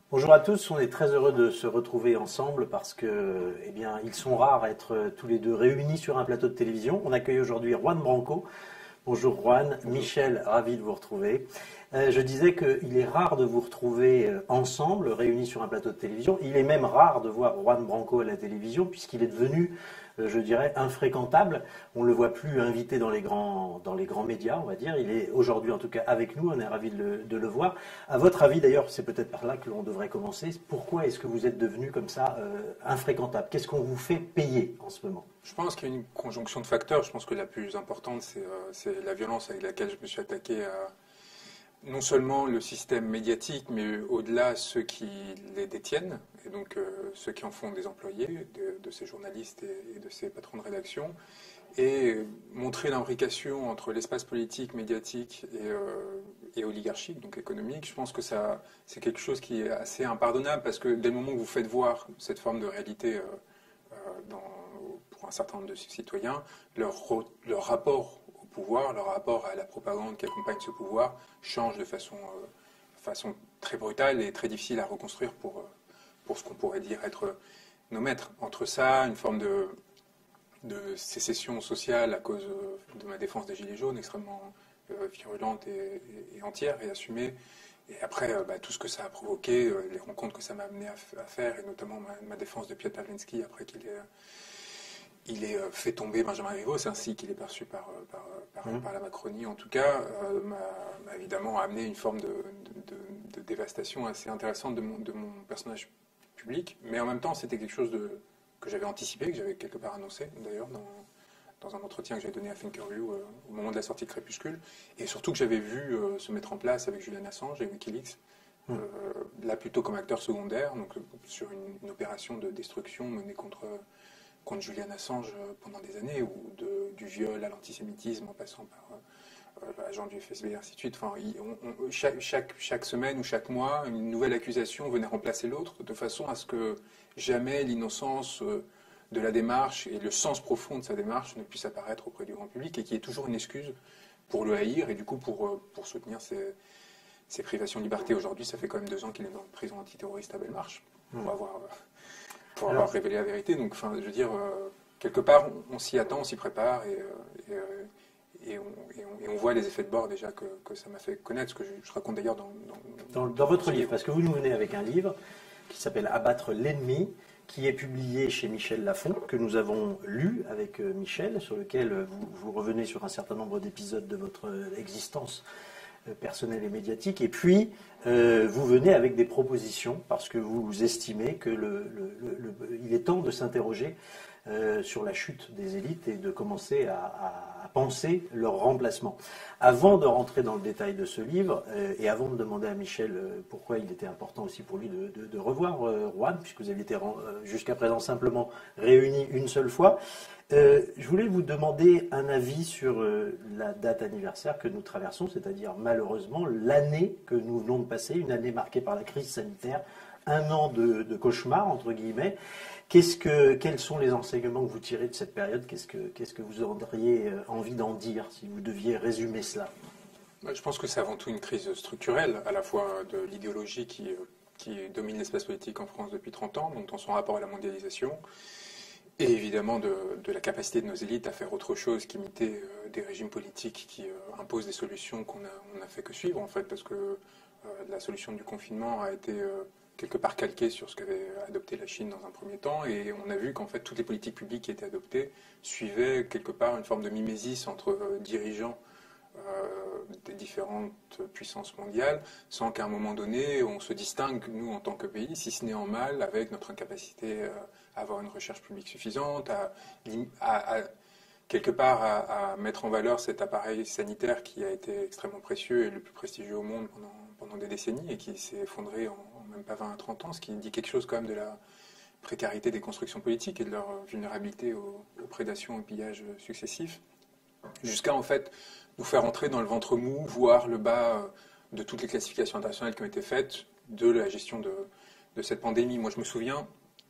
Bonjour à tous, on est très heureux de se retrouver ensemble parce que, eh bien, ils sont rares à être tous les deux réunis sur un plateau de télévision. On accueille aujourd'hui Juan Branco. Bonjour Juan, Bonjour. Michel, ravi de vous retrouver. Je disais qu'il est rare de vous retrouver ensemble, réunis sur un plateau de télévision. Il est même rare de voir Juan Branco à la télévision puisqu'il est devenu, je dirais, infréquentable. On ne le voit plus invité dans les grands médias, on va dire. Il est aujourd'hui en tout cas avec nous, on est ravis de le voir. À votre avis d'ailleurs, c'est peut-être par là que l'on devrait commencer. Pourquoi est-ce que vous êtes devenu comme ça infréquentable? Qu'est-ce qu'on vous fait payer en ce moment? Je pense qu'il y a une conjonction de facteurs. Je pense que la plus importante, c'est la violence avec laquelle je me suis attaqué à non seulement le système médiatique, mais au-delà ceux qui les détiennent, et donc ceux qui en font des employés, de ces journalistes et de ces patrons de rédaction, et montrer l'imbrication entre l'espace politique, médiatique et oligarchique, donc économique. Je pense que c'est quelque chose qui est assez impardonnable, parce que dès le moment où vous faites voir cette forme de réalité pour un certain nombre de citoyens, leur rapport au pouvoir, leur rapport à la propagande qui accompagne ce pouvoir change de façon très brutale et très difficile à reconstruire pour ce qu'on pourrait dire être nos maîtres. Entre ça, une forme de sécession sociale à cause de ma défense des Gilets jaunes, extrêmement virulente et entière et assumée. Et après, tout ce que ça a provoqué, les rencontres que ça m'a amené à faire, et notamment ma défense de Piotr Pawlenski après qu'il ait fait tomber Benjamin Griveaux, c'est ainsi qu'il est perçu par la Macronie en tout cas, m'a évidemment amené une forme de dévastation assez intéressante de mon personnage public. Mais en même temps, c'était quelque chose que j'avais anticipé, que j'avais quelque part annoncé d'ailleurs dans un entretien que j'avais donné à Thinkerview au moment de la sortie de Crépuscule, et surtout que j'avais vu se mettre en place avec Julian Assange et Wikileaks, là plutôt comme acteur secondaire, donc sur une opération de destruction menée contre Julian Assange pendant des années, ou du viol à l'antisémitisme en passant par l'agent du FSB et ainsi de suite. Enfin, chaque semaine ou chaque mois, une nouvelle accusation venait remplacer l'autre, de façon à ce que jamais l'innocence de la démarche et le sens profond de sa démarche ne puisse apparaître auprès du grand public, et qu'il y ait toujours une excuse pour le haïr et du coup pour soutenir ses privations de liberté. Aujourd'hui, ça fait quand même 2 ans qu'il est dans une prison antiterroriste à Belmarsh pour avoir révélé la vérité. Donc, enfin, je veux dire, quelque part, on s'y attend, on s'y prépare, et on voit les effets de bord déjà que ça m'a fait connaître, ce que je raconte d'ailleurs dans votre livre, parce que vous nous venez avec un livre qui s'appelle Abattre l'ennemi, qui est publié chez Michel Lafon, que nous avons lu avec Michel, sur lequel vous revenez sur un certain nombre d'épisodes de votre existence personnelle et médiatique. Et puis, vous venez avec des propositions, parce que vous estimez que il est temps de s'interroger sur la chute des élites et de commencer à penser leur remplacement. Avant de rentrer dans le détail de ce livre, et avant de demander à Michel pourquoi il était important aussi pour lui de revoir Juan, puisque vous aviez été jusqu'à présent simplement réunis une seule fois, je voulais vous demander un avis sur la date anniversaire que nous traversons, c'est-à-dire malheureusement l'année que nous venons de passer, une année marquée par la crise sanitaire, un an de cauchemar, entre guillemets. Quels sont les enseignements que vous tirez de cette période? Qu'est-ce que vous auriez envie d'en dire si vous deviez résumer cela? Je pense que c'est avant tout une crise structurelle, à la fois de l'idéologie qui domine l'espace politique en France depuis 30 ans, donc dans son rapport à la mondialisation, et évidemment de la capacité de nos élites à faire autre chose qu'imiter des régimes politiques qui imposent des solutions qu'on n'a fait que suivre, en fait, parce que la solution du confinement a été quelque part calquée sur ce qu'avait adopté la Chine dans un premier temps, et on a vu qu'en fait toutes les politiques publiques qui étaient adoptées suivaient quelque part une forme de mimésis entre dirigeants des différentes puissances mondiales, sans qu'à un moment donné on se distingue, nous en tant que pays, si ce n'est en mal, avec notre incapacité à avoir une recherche publique suffisante, quelque part à mettre en valeur cet appareil sanitaire qui a été extrêmement précieux et le plus prestigieux au monde pendant des décennies, et qui s'est effondré en même pas 20 à 30 ans, ce qui dit quelque chose quand même de la précarité des constructions politiques et de leur vulnérabilité aux prédations et pillages successifs, jusqu'à en fait nous faire entrer dans le ventre mou, voire le bas de toutes les classifications internationales qui ont été faites de la gestion de cette pandémie. Moi, je me souviens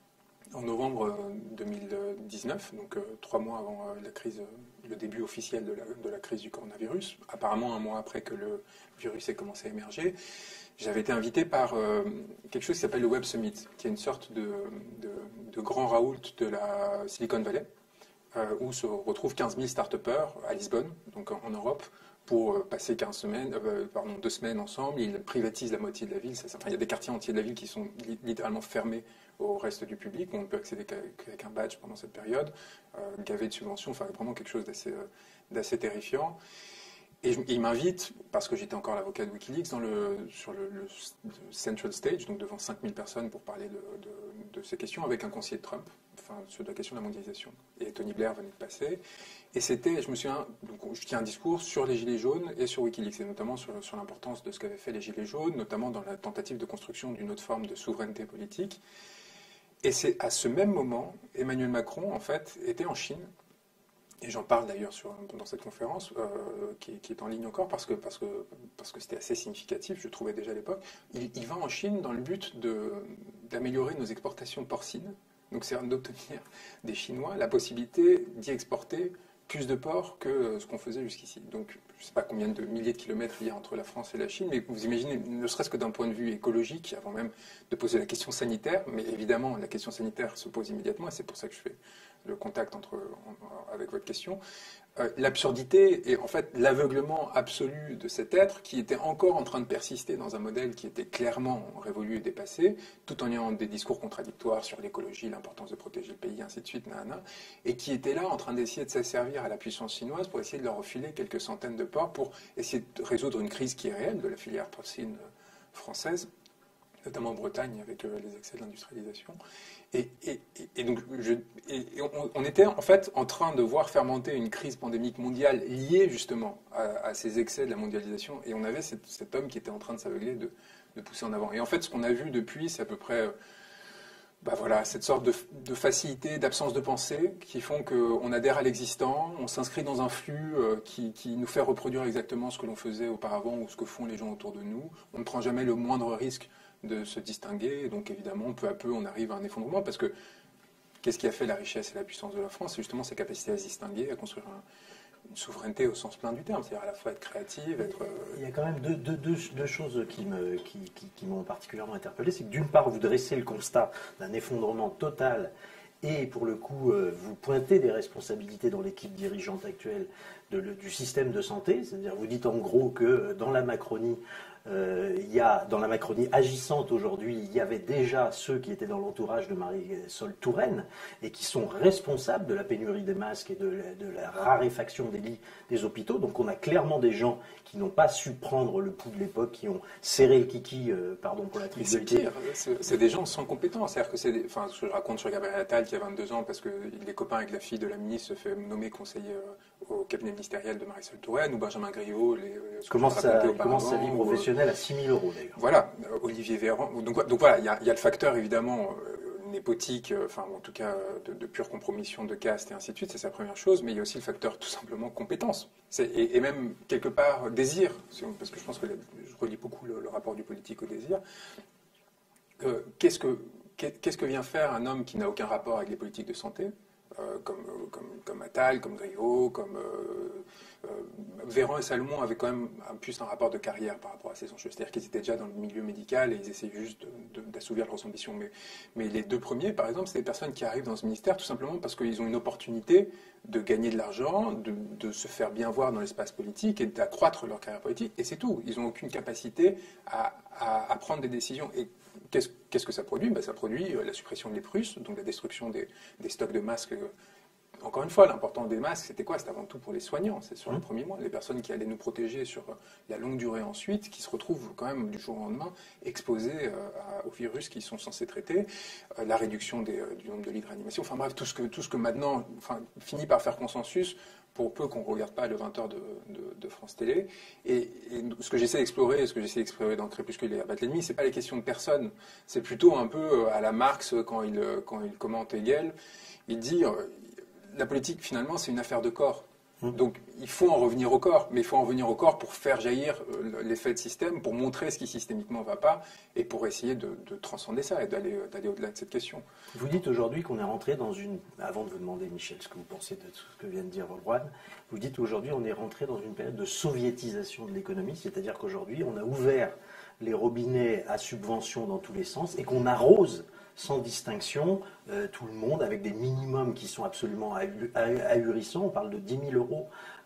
en novembre 2019, donc 3 mois avant la crise, le début officiel de la crise du coronavirus, apparemment un mois après que le virus ait commencé à émerger, j'avais été invité par quelque chose qui s'appelle le Web Summit, qui est une sorte de grand raoult de la Silicon Valley, où se retrouvent 15 000 start-upers à Lisbonne, donc en Europe, pour passer 2 semaines ensemble. Ils privatisent la moitié de la ville. Il y a des quartiers entiers de la ville qui sont littéralement fermés au reste du public. On ne peut accéder qu'avec un badge pendant cette période, gavé de subventions, enfin vraiment quelque chose d'assez terrifiant. Et il m'invite, parce que j'étais encore l'avocat de Wikileaks, sur le Central Stage, donc devant 5000 personnes pour parler de ces questions, avec un conseiller de Trump, enfin sur la question de la mondialisation. Et Tony Blair venait de passer. Et je me souviens, donc je tiens un discours sur les Gilets jaunes et sur Wikileaks, et notamment sur l'importance de ce qu'avaient fait les Gilets jaunes, notamment dans la tentative de construction d'une autre forme de souveraineté politique. Et c'est à ce même moment, Emmanuel Macron, en fait, était en Chine. Et j'en parle d'ailleurs dans cette conférence, qui est en ligne encore, parce que c'était assez significatif, je trouvais déjà à l'époque. Il va en Chine dans le but d'améliorer nos exportations porcines. Donc c'est d'obtenir des Chinois la possibilité d'y exporter plus de porc que ce qu'on faisait jusqu'ici. Donc je ne sais pas combien de milliers de kilomètres il y a entre la France et la Chine, mais vous imaginez, ne serait-ce que d'un point de vue écologique, avant même de poser la question sanitaire, mais évidemment la question sanitaire se pose immédiatement, et c'est pour ça que je fais le contact avec votre question. L'absurdité et en fait l'aveuglement absolu de cet être qui était encore en train de persister dans un modèle qui était clairement révolu et dépassé, tout en ayant des discours contradictoires sur l'écologie, l'importance de protéger le pays, ainsi de suite, et qui était là en train d'essayer de s'asservir à la puissance chinoise pour essayer de leur refiler quelques centaines de porcs pour essayer de résoudre une crise qui est réelle de la filière porcine française, notamment en Bretagne avec les excès de l'industrialisation. Et donc, on était en fait en train de voir fermenter une crise pandémique mondiale liée justement à ces excès de la mondialisation, et on avait cet homme qui était en train de s'aveugler, de pousser en avant. Et en fait, ce qu'on a vu depuis, c'est à peu près cette sorte de facilité, d'absence de pensée, qui font qu'on adhère à l'existant, on s'inscrit dans un flux qui nous fait reproduire exactement ce que l'on faisait auparavant ou ce que font les gens autour de nous. On ne prend jamais le moindre risque de se distinguer, et donc évidemment, peu à peu, on arrive à un effondrement, parce que qu'est-ce qui a fait la richesse et la puissance de la France? C'est justement sa capacité à se distinguer, à construire une souveraineté au sens plein du terme, c'est-à-dire à la fois être créative, être... Il y a quand même deux choses qui m'ont particulièrement interpellé. C'est que d'une part, vous dressez le constat d'un effondrement total, et pour le coup, vous pointez des responsabilités dans l'équipe dirigeante actuelle du système de santé. C'est-à-dire, vous dites en gros que dans la Macronie, dans la Macronie agissante aujourd'hui, il y avait déjà ceux qui étaient dans l'entourage de Marisol Touraine et qui sont responsables de la pénurie des masques et de la raréfaction des lits des hôpitaux. Donc on a clairement des gens qui n'ont pas su prendre le pouls de l'époque, qui ont serré le kiki, pardon pour la trivialité. C'est des gens sans compétence. C'est-à-dire que ce que je raconte sur Gabriel Attal qui a 22 ans parce qu'il est copain avec la fille de la ministre, se fait nommer conseiller au cabinet ministériel de Marisol Touraine, ou Benjamin Griveaux. Commence sa vie professionnelle à 6 000 euros d'ailleurs. Voilà, Olivier Véran. Donc voilà, il y a le facteur évidemment népotique, enfin en tout cas de pure compromission de caste et ainsi de suite, c'est sa première chose, mais il y a aussi le facteur tout simplement compétence. Et même quelque part désir, parce que je pense que je relie beaucoup le rapport du politique au désir. Qu'est-ce que vient faire un homme qui n'a aucun rapport avec les politiques de santé, comme Attal, comme Griveaux, comme Véran et Salomon avaient quand même plus un rapport de carrière par rapport à ces enjeux. C'est-à-dire qu'ils étaient déjà dans le milieu médical et ils essayaient juste d'assouvir leurs ambitions. Mais les deux premiers, par exemple, c'est des personnes qui arrivent dans ce ministère tout simplement parce qu'ils ont une opportunité de gagner de l'argent, de se faire bien voir dans l'espace politique et d'accroître leur carrière politique. Et c'est tout. Ils n'ont aucune capacité à prendre des décisions. Et qu'est-ce que ça produit? Ça produit la suppression des Russes, donc la destruction des stocks de masques. Encore une fois, l'important des masques, c'était quoi? C'était avant tout pour les soignants, c'est sur les premiers mois. Les personnes qui allaient nous protéger sur la longue durée ensuite, qui se retrouvent quand même du jour au lendemain exposées aux virus qu'ils sont censés traiter, la réduction du nombre de lits de réanimation, enfin bref, tout ce que maintenant finit par faire consensus, pour peu qu'on ne regarde pas le 20h de France Télé. Et ce que j'essaie d'explorer, dans Crépuscule et Abattre l'ennemi, c'est pas les questions de personnes, c'est plutôt un peu à la Marx quand il commente Hegel. Il dit la politique finalement c'est une affaire de corps. Donc il faut en revenir au corps, mais il faut en revenir au corps pour faire jaillir l'effet de système, pour montrer ce qui systémiquement ne va pas et pour essayer de transcender ça et d'aller au-delà de cette question. Vous dites aujourd'hui qu'on est rentré dans une... Avant de vous demander, Michel, ce que vous pensez de tout ce que vient de dire Juan, vous dites aujourd'hui on est rentré dans une période de soviétisation de l'économie, c'est-à-dire qu'aujourd'hui on a ouvert les robinets à subvention dans tous les sens et qu'on arrose sans distinction tout le monde avec des minimums qui sont absolument ahurissants. On parle de 10 000 euros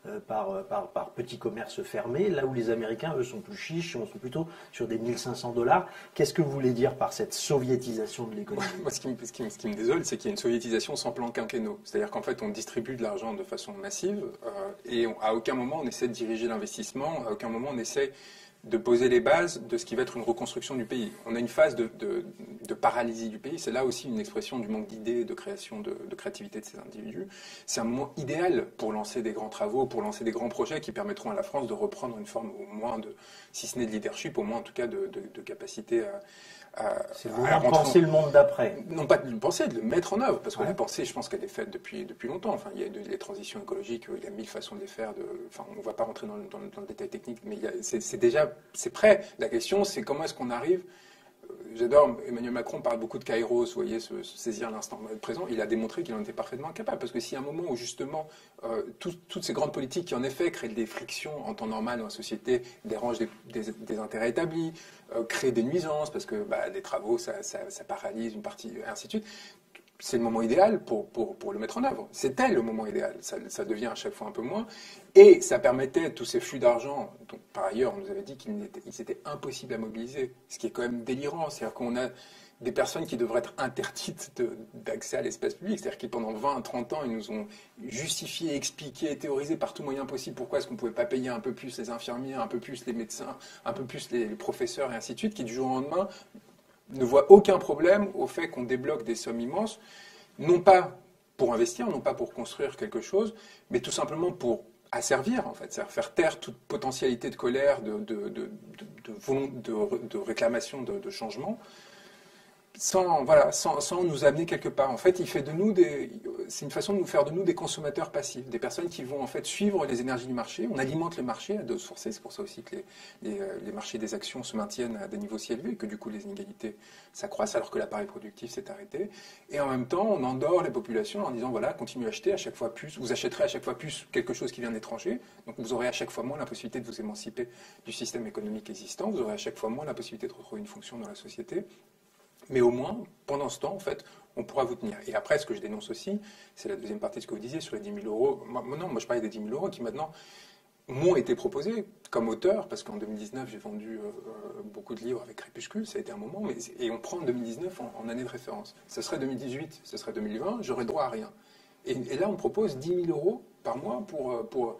par petit commerce fermé, là où les Américains, eux, sont plus chiches, on sont plutôt sur des 1 500 $. Qu'est-ce que vous voulez dire par cette soviétisation de l'économie? Moi, ce qui me désole, c'est qu'il y a une soviétisation sans plan quinquennaux. C'est-à-dire qu'en fait, on distribue de l'argent de façon massive et à aucun moment on essaie de diriger l'investissement, à aucun moment on essaie de poser les bases de ce qui va être une reconstruction du pays. On a une phase de paralysie du pays. C'est là aussi une expression du manque d'idées, de création, de créativité de ces individus. C'est un moment idéal pour lancer des grands travaux, pour lancer des grands projets qui permettront à la France de reprendre une forme au moins si ce n'est de leadership, au moins en tout cas de capacité c'est le moment de penser le monde d'après. Non pas de le penser, de le mettre en œuvre, parce que la pensée, je pense qu'elle est faite depuis longtemps. Enfin, il y a les transitions écologiques, il y a 1000 façons de les faire. Enfin, on ne va pas rentrer dans le détail technique, mais c'est prêt. La question, c'est comment est-ce qu'on arrive. J'adore, Emmanuel Macron parle beaucoup de Kairos, vous voyez, se saisir l'instant présent. Il a démontré qu'il en était parfaitement incapable. Parce que s'il y a un moment où, toutes ces grandes politiques qui, en effet, créent des frictions en temps normal dans la société, dérangent des intérêts établis, créent des nuisances, parce que des travaux, ça paralyse une partie, et ainsi de suite, c'est le moment idéal pour le mettre en œuvre. C'était le moment idéal. Ça devient à chaque fois un peu moins. Et ça permettait tous ces flux d'argent, dont par ailleurs on nous avait dit qu'ils étaient impossibles à mobiliser, ce qui est quand même délirant. C'est-à-dire qu'on a des personnes qui devraient être interdites d'accès à l'espace public, c'est-à-dire qui pendant 20, 30 ans, ils nous ont justifié, expliqué, théorisé par tout moyen possible pourquoi est-ce qu'on ne pouvait pas payer un peu plus les infirmiers, un peu plus les médecins, un peu plus les professeurs et ainsi de suite, qui du jour au lendemain ne voient aucun problème au fait qu'on débloque des sommes immenses, non pas pour investir, non pas pour construire quelque chose, mais tout simplement pour asservir, en fait, c'est-à-dire faire taire toute potentialité de colère, de réclamation de changement, sans nous amener quelque part. En fait, c'est une façon de nous faire de nous des consommateurs passifs, des personnes qui vont en fait suivre les énergies du marché. On alimente le marché à dose forcée, c'est pour ça aussi que les marchés des actions se maintiennent à des niveaux si élevés, que du coup les inégalités s'accroissent alors que l'appareil productif s'est arrêté. Et en même temps, on endort les populations en disant voilà, continuez à acheter à chaque fois plus, vous achèterez à chaque fois plus quelque chose qui vient d'étranger, donc vous aurez à chaque fois moins la possibilité de vous émanciper du système économique existant, vous aurez à chaque fois moins la possibilité de retrouver une fonction dans la société. Mais au moins, pendant ce temps, en fait, on pourra vous tenir. Et après, ce que je dénonce aussi, c'est la deuxième partie de ce que vous disiez sur les 10 000 euros. Moi, je parlais des 10 000 euros qui maintenant m'ont été proposés comme auteur, parce qu'en 2019, j'ai vendu beaucoup de livres avec Crépuscule, ça a été un moment, et on prend 2019 en année de référence. Ce serait 2018, ce serait 2020, j'aurais droit à rien. Et là, on me propose 10 000 euros par mois pour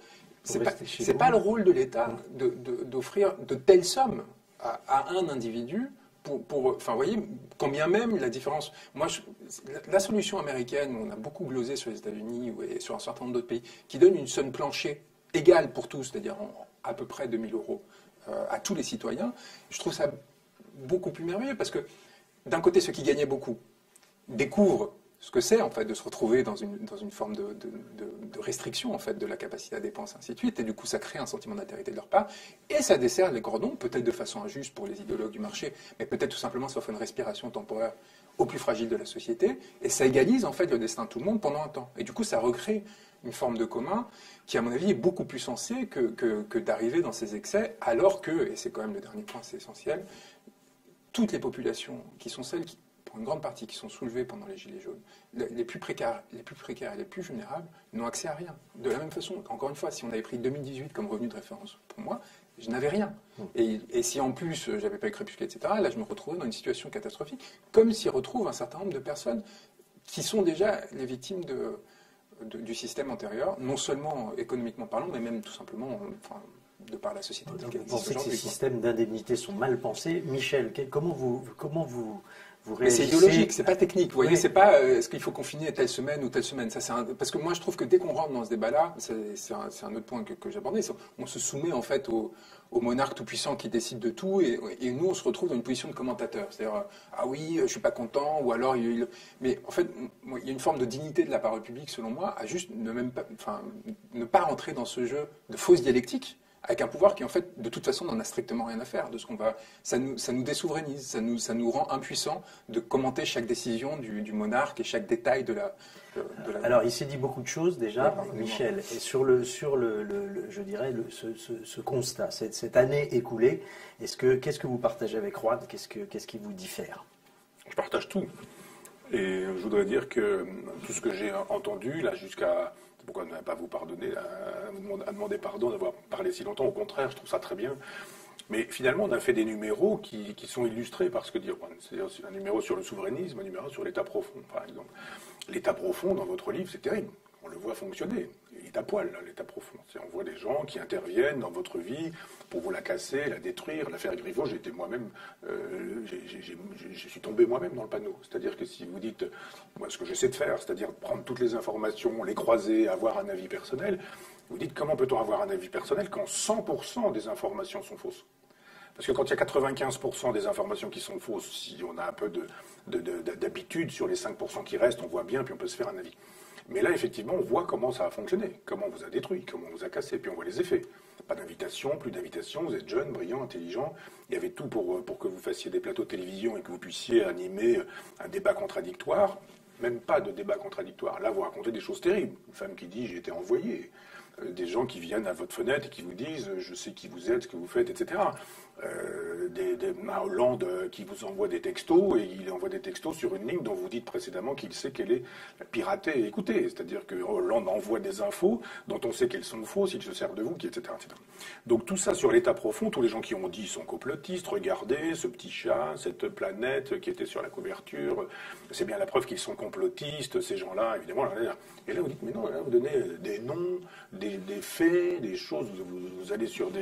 c'est pas le rôle de l'État d'offrir de telles sommes à un individu. Enfin, vous voyez, quand bien même la différence. Moi, la solution américaine, on a beaucoup glosé sur les États-Unis et sur un certain nombre d'autres pays, qui donne une somme plancher égale pour tous, c'est-à-dire à peu près 2 000 euros à tous les citoyens. Je trouve ça beaucoup plus merveilleux parce que, d'un côté, ceux qui gagnaient beaucoup découvrent ce que c'est en fait de se retrouver dans une forme de restriction en fait de la capacité à dépenser, ainsi de suite, et du coup ça crée un sentiment d'altérité de leur part, et ça dessert les cordons, peut-être de façon injuste pour les idéologues du marché, mais peut-être tout simplement ça offre une respiration temporaire aux plus fragiles de la société, et ça égalise en fait le destin de tout le monde pendant un temps, et du coup ça recrée une forme de commun qui à mon avis est beaucoup plus sensée que d'arriver dans ces excès, alors que, et c'est quand même le dernier point, c'est essentiel, toutes les populations qui sont celles qui une grande partie qui sont soulevées pendant les Gilets jaunes, les plus précaires et les plus vulnérables n'ont accès à rien. De la même façon, encore une fois, si on avait pris 2018 comme revenu de référence pour moi, je n'avais rien. Et si en plus j'avais pas eu Crépuscule, etc., là je me retrouvais dans une situation catastrophique, comme s'y retrouvent un certain nombre de personnes qui sont déjà les victimes du système antérieur, non seulement économiquement parlant, mais même tout simplement de par la société. Vous pensez que ces systèmes d'indemnité sont mal pensés. Michel, comment vous vous Mais c'est réagissez... idéologique, c'est pas technique. Vous voyez, Oui. c'est pas est-ce qu'il faut confiner telle semaine ou telle semaine. Ça, parce que moi, je trouve que dès qu'on rentre dans ce débat-là, c'est un autre point que j'abordais. On se soumet en fait au monarque tout-puissant qui décide de tout, et nous, on se retrouve dans une position de commentateur. C'est-à-dire, ah oui, je suis pas content, ou alors mais en fait, il y a une forme de dignité de la parole publique, selon moi, à juste ne pas rentrer dans ce jeu de fausse dialectique, avec un pouvoir qui, en fait, de toute façon, n'en a strictement rien à faire de ce qu'on va. Ça nous désouveraineise, ça nous rend impuissants de commenter chaque décision du monarque et chaque détail de la. Alors, il s'est dit beaucoup de choses déjà, Ouais, pardonnez-moi. Michel, et sur je dirais, ce constat, cette année écoulée, qu'est-ce que vous partagez avec Juan? Qu'est-ce qui vous diffère? Je partage tout. Et je voudrais dire que tout ce que j'ai entendu, là, jusqu'à... Pourquoi ne pas vous pardonner, à demander pardon d'avoir parlé si longtemps? Au contraire, je trouve ça très bien. Mais finalement, on a fait des numéros qui sont illustrés par ce que dit Juan. C'est-à-dire un numéro sur le souverainisme, un numéro sur l'État profond, par exemple. L'État profond, dans votre livre, c'est terrible. On le voit fonctionner. Il est à poil, là, l'État profond. On voit des gens qui interviennent dans votre vie pour vous la casser, la détruire. L'affaire Griveaux, j'étais moi-même, je suis tombé moi-même dans le panneau. C'est-à-dire que si vous dites, moi, ce que j'essaie de faire, c'est-à-dire prendre toutes les informations, les croiser, avoir un avis personnel, vous dites comment peut-on avoir un avis personnel quand 100% des informations sont fausses? Parce que quand il y a 95% des informations qui sont fausses, si on a un peu d'habitude sur les 5% qui restent, on voit bien, puis on peut se faire un avis. Mais là, effectivement, on voit comment ça a fonctionné, comment on vous a détruit, comment on vous a cassé, puis on voit les effets. Pas d'invitation, plus d'invitation, vous êtes jeune, brillant, intelligent. Il y avait tout pour que vous fassiez des plateaux de télévision et que vous puissiez animer un débat contradictoire. Même pas de débat contradictoire. Là, vous racontez des choses terribles. Une femme qui dit « j'ai été envoyée ». Des gens qui viennent à votre fenêtre et qui vous disent « je sais qui vous êtes, ce que vous faites, etc. » Un Hollande qui vous envoie des textos, et il envoie des textos sur une ligne dont vous dites précédemment qu'il sait qu'elle est piratée et écoutée. C'est-à-dire que Hollande envoie des infos dont on sait qu'elles sont fausses, il se sert de vous, etc., etc. Donc tout ça sur l'État profond, tous les gens qui ont dit sont complotistes, regardez ce petit chat, cette planète qui était sur la couverture, c'est bien la preuve qu'ils sont complotistes, ces gens-là, évidemment. Et là vous dites, mais non, là vous donnez des noms, des faits, des choses, vous allez sur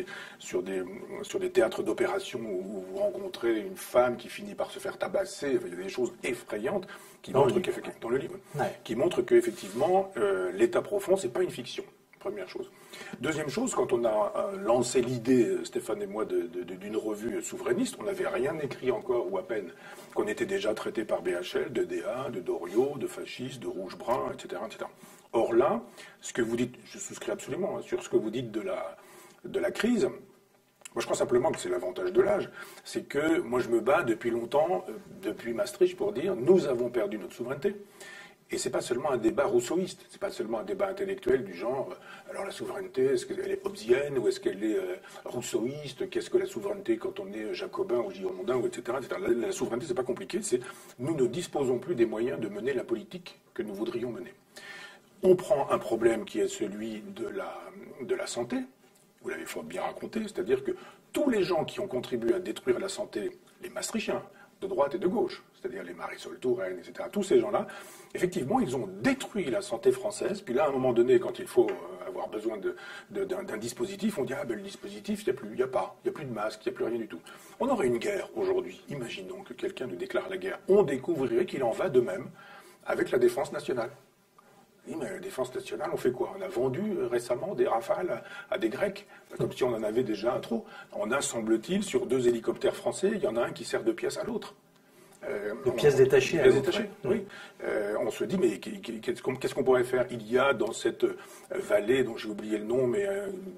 des théâtres d'opération où vous rencontrez une femme qui finit par se faire tabasser. Il y a des choses effrayantes qui montrent dans le livre, qui montrent qu'effectivement, l'État profond, c'est pas une fiction. Première chose. Deuxième chose, quand on a lancé l'idée, Stéphane et moi, d'une revue souverainiste, on n'avait rien écrit encore, ou à peine, qu'on était déjà traité par BHL, de DA, de Doriot, de fascistes, de rouge-brun, etc., etc. Or là, ce que vous dites, je souscris absolument sur ce que vous dites de la crise. Moi, je crois simplement que c'est l'avantage de l'âge. C'est que moi, je me bats depuis longtemps, depuis Maastricht, pour dire nous avons perdu notre souveraineté. Et c'est pas seulement un débat rousseauiste, c'est pas seulement un débat intellectuel du genre alors la souveraineté, est-ce qu'elle est hobbesienne ou est-ce qu'elle est rousseauiste? Qu'est-ce que la souveraineté quand on est jacobin ou girondin, ou etc. etc. La souveraineté, c'est pas compliqué, c'est nous ne disposons plus des moyens de mener la politique que nous voudrions mener. On prend un problème qui est celui de la santé. Vous l'avez fort bien raconté, c'est-à-dire que tous les gens qui ont contribué à détruire la santé, les Maastrichtiens, de droite et de gauche, c'est-à-dire les Marisol Touraine, etc., tous ces gens-là, effectivement, ils ont détruit la santé française. Puis là, à un moment donné, quand il faut avoir besoin d'un dispositif, on dit « Ah ben le dispositif, il n'y a plus de masque, il n'y a plus rien du tout ». On aurait une guerre aujourd'hui. Imaginons que quelqu'un nous déclare la guerre. On découvrirait qu'il en va de même avec la défense nationale. Oui, mais la défense nationale, on fait quoi? On a vendu récemment des Rafales à des Grecs, comme si on en avait déjà un trop. On a, semble-t-il, sur 2 hélicoptères français, il y en a un qui sert de pièce à l'autre. De pièces détachées. Pièces détachées, oui. On se dit, mais qu'est-ce qu'on pourrait faire? Il y a dans cette vallée, dont j'ai oublié le nom, mais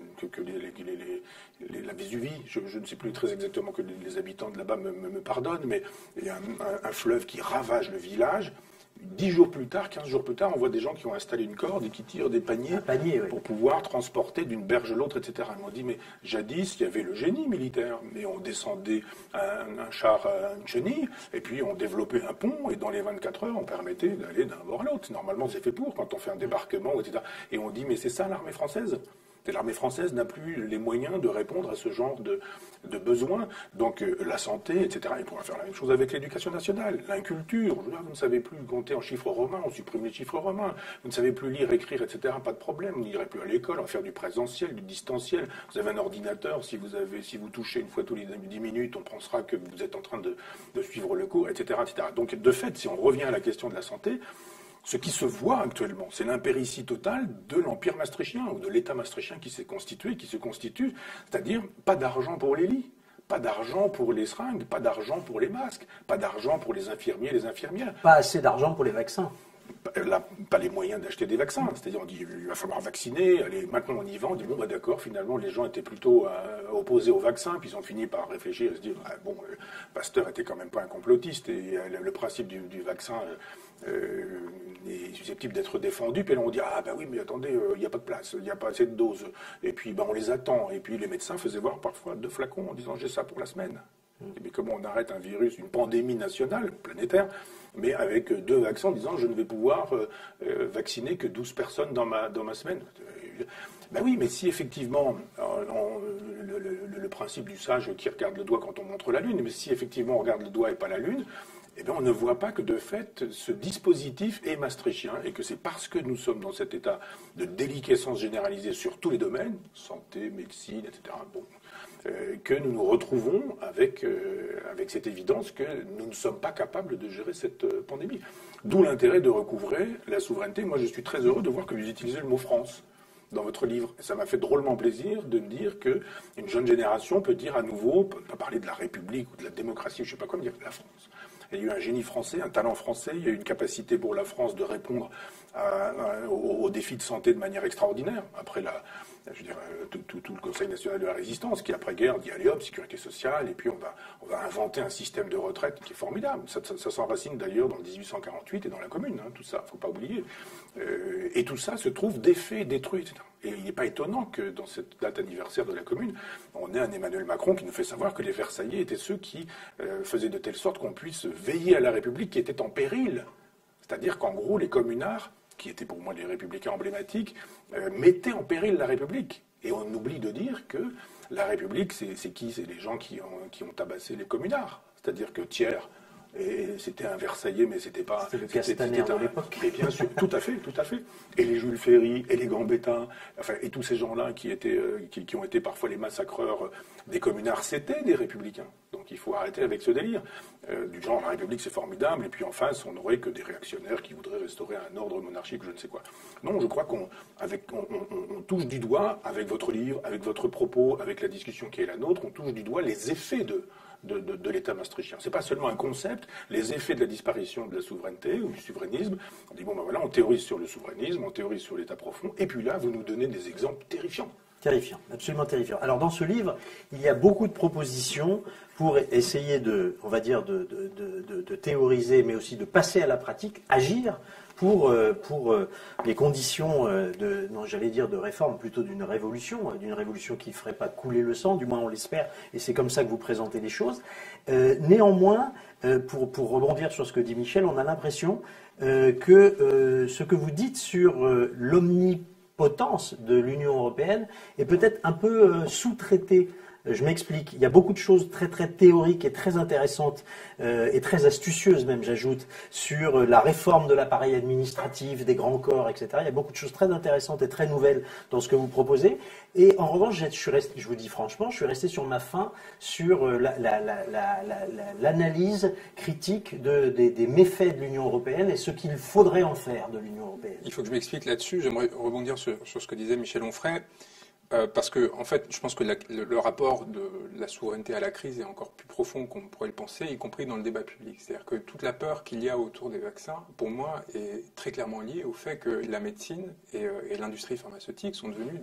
la Vésuvie, je ne sais plus très exactement, que les habitants de là-bas me pardonnent, mais il y a un fleuve qui ravage le village. 10 jours plus tard, 15 jours plus tard, on voit des gens qui ont installé une corde et qui tirent des paniers pour pouvoir transporter d'une berge à l'autre, etc. On dit, mais jadis, il y avait le génie militaire, mais on descendait un char à une chenille, et puis on développait un pont, et dans les 24 heures, on permettait d'aller d'un bord à l'autre. Normalement, c'est fait pour, quand on fait un débarquement, etc. Et on dit, mais c'est ça l'armée française? L'armée française n'a plus les moyens de répondre à ce genre de besoins. Donc la santé, etc. Il pourra faire la même chose avec l'éducation nationale, l'inculture. Vous ne savez plus compter en chiffres romains, on supprime les chiffres romains. Vous ne savez plus lire, écrire, etc. Pas de problème. Vous n'irez plus à l'école, on va faire du présentiel, du distanciel. Vous avez un ordinateur, si vous touchez une fois tous les 10 minutes, on pensera que vous êtes en train de suivre le cours, etc., etc. Donc de fait, si on revient à la question de la santé, ce qui se voit actuellement, c'est l'impéritie totale de l'Empire maastrichtien ou de l'État maastrichtien qui s'est constitué, qui se constitue, c'est-à-dire pas d'argent pour les lits, pas d'argent pour les seringues, pas d'argent pour les masques, pas d'argent pour les infirmiers et les infirmières. Pas assez d'argent pour les vaccins. Pas les moyens d'acheter des vaccins. C'est-à-dire, on dit il va falloir vacciner, allez, maintenant on y va, on dit bon, bah d'accord, finalement les gens étaient plutôt opposés au vaccin, puis ils ont fini par réfléchir et se dire Pasteur était quand même pas un complotiste, et le principe du vaccin est susceptible d'être défendu, puis là on dit ah ben oui, mais attendez, il n'y a pas de place, il n'y a pas assez de doses, et puis on les attend, et puis les médecins faisaient voir parfois 2 flacons en disant j'ai ça pour la semaine. Mais comment on arrête un virus, une pandémie nationale, planétaire, mais avec 2 vaccins en disant je ne vais pouvoir vacciner que 12 personnes dans ma semaine. Ben oui, mais si effectivement, le principe du sage qui regarde le doigt quand on montre la Lune, mais si effectivement on regarde le doigt et pas la Lune, eh bien on ne voit pas que de fait ce dispositif est maastrichtien et que c'est parce que nous sommes dans cet état de déliquescence généralisée sur tous les domaines, santé, médecine, etc., que nous nous retrouvons avec cette évidence que nous ne sommes pas capables de gérer cette pandémie. D'où l'intérêt de recouvrer la souveraineté. Moi, je suis très heureux de voir que vous utilisez le mot France dans votre livre. Et ça m'a fait drôlement plaisir de me dire qu'une jeune génération peut dire à nouveau, peut pas parler de la République ou de la démocratie, je ne sais pas quoi, mais dire de la France. Il y a eu un génie français, un talent français, il y a eu une capacité pour la France de répondre aux défis de santé de manière extraordinaire. Après tout le Conseil national de la résistance, qui après-guerre dit allez hop, sécurité sociale, et puis on va inventer un système de retraite qui est formidable. Ça s'enracine d'ailleurs dans le 1848 et dans la Commune, tout ça, il ne faut pas oublier. Et tout ça se trouve défait, détruit, etc. Et il n'est pas étonnant que dans cette date anniversaire de la Commune, on ait un Emmanuel Macron qui nous fait savoir que les Versaillais étaient ceux qui faisaient de telle sorte qu'on puisse veiller à la République qui était en péril. C'est-à-dire qu'en gros, les communards, qui étaient pour moi les républicains emblématiques, mettaient en péril la République. Et on oublie de dire que la République, c'est qui? C'est les gens qui ont tabassé les communards. C'est-à-dire que Thiers, et c'était un Versaillais, mais c'était pas... C'était le Castaner de l'époque. Et bien sûr, tout à fait. Et les Jules Ferry, et les Gambetta, enfin, et tous ces gens-là qui ont été parfois les massacreurs des communards, c'était des républicains. Donc il faut arrêter avec ce délire. Du genre, la République, c'est formidable, et puis en face, on n'aurait que des réactionnaires qui voudraient restaurer un ordre monarchique, je ne sais quoi. Non, je crois qu'on touche du doigt, avec votre livre, avec votre propos, avec la discussion qui est la nôtre, on touche du doigt les effets de l'État maastrichtien. C'est pas seulement un concept, les effets de la disparition de la souveraineté ou du souverainisme. On dit, bon ben voilà, on théorise sur le souverainisme, on théorise sur l'État profond, et puis là, vous nous donnez des exemples terrifiants. Terrifiant, absolument terrifiant. Alors dans ce livre, il y a beaucoup de propositions pour essayer de théoriser, mais aussi de passer à la pratique, agir pour les conditions de réforme, plutôt d'une révolution qui ne ferait pas couler le sang, du moins on l'espère, et c'est comme ça que vous présentez les choses. Néanmoins, pour rebondir sur ce que dit Michel, on a l'impression que ce que vous dites sur l'omnipotence de l'Union européenne est peut-être un peu sous-traité. Je m'explique. Il y a beaucoup de choses très très théoriques et très intéressantes et très astucieuses même, j'ajoute, sur la réforme de l'appareil administratif, des grands corps, etc. Il y a beaucoup de choses très intéressantes et très nouvelles dans ce que vous proposez. Et en revanche, je vous dis franchement, je suis resté sur ma faim sur l'analyse critique des méfaits de l'Union européenne et ce qu'il faudrait en faire de l'Union européenne. Il faut que je m'explique là-dessus. J'aimerais rebondir sur ce que disait Michel Onfray. Parce que, en fait, je pense que le rapport de la souveraineté à la crise est encore plus profond qu'on pourrait le penser, y compris dans le débat public. C'est-à-dire que toute la peur qu'il y a autour des vaccins, pour moi, est très clairement liée au fait que la médecine et l'industrie pharmaceutique sont devenus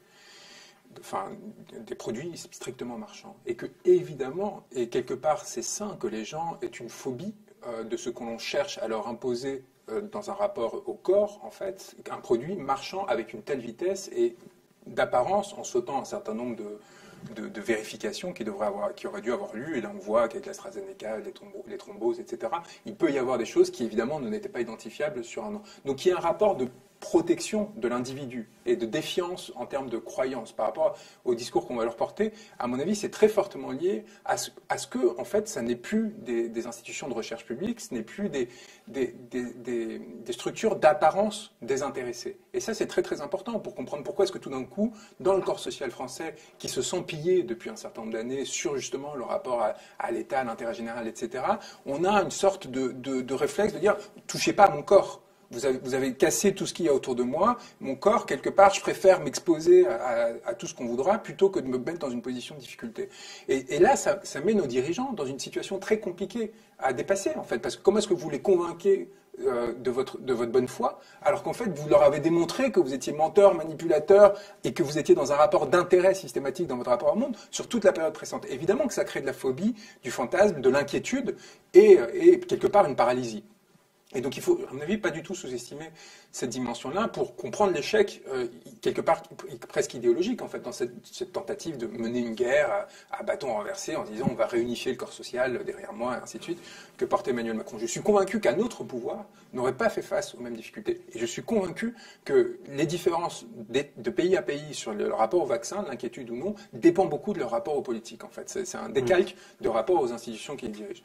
des produits strictement marchands. Et que, évidemment, et quelque part, c'est sain que les gens aient une phobie de ce qu'on cherche à leur imposer dans un rapport au corps, en fait, un produit marchand avec une telle vitesse et d'apparence, en sautant un certain nombre de vérifications qui auraient dû avoir lieu. Et là, on voit qu'avec l'AstraZeneca, les thromboses, etc., il peut y avoir des choses qui, évidemment, n'étaient pas identifiables sur un an. Donc, il y a un rapport de protection de l'individu et de défiance en termes de croyance par rapport au discours qu'on va leur porter, à mon avis, c'est très fortement lié à ce que, en fait, ça n'est plus des institutions de recherche publique, ce n'est plus des structures d'apparence désintéressées. Et ça, c'est très très important pour comprendre pourquoi est-ce que tout d'un coup, dans le corps social français, qui se sent pillé depuis un certain nombre d'années sur justement le rapport à l'État, à l'intérêt général, etc., on a une sorte de réflexe de dire « touchez pas à mon corps ». Vous avez cassé tout ce qu'il y a autour de moi. Mon corps, quelque part, je préfère m'exposer à tout ce qu'on voudra plutôt que de me mettre dans une position de difficulté. Et là, ça met nos dirigeants dans une situation très compliquée à dépasser, en fait. Parce que comment est-ce que vous les convainquez de votre bonne foi, alors qu'en fait, vous leur avez démontré que vous étiez menteur, manipulateur, et que vous étiez dans un rapport d'intérêt systématique dans votre rapport au monde sur toute la période précédente. Évidemment que ça crée de la phobie, du fantasme, de l'inquiétude, et quelque part une paralysie. Et donc il faut, à mon avis, pas du tout sous-estimer cette dimension-là pour comprendre l'échec, quelque part presque idéologique, en fait, dans cette tentative de mener une guerre à bâton renversé en disant on va réunifier le corps social derrière moi, et ainsi de suite, que portait Emmanuel Macron. Je suis convaincu qu'un autre pouvoir n'aurait pas fait face aux mêmes difficultés. Et je suis convaincu que les différences de pays à pays sur le rapport au vaccin, l'inquiétude ou non, dépend beaucoup de leur rapport aux politiques, en fait. C'est un décalque de rapport aux institutions qu'ils dirigent.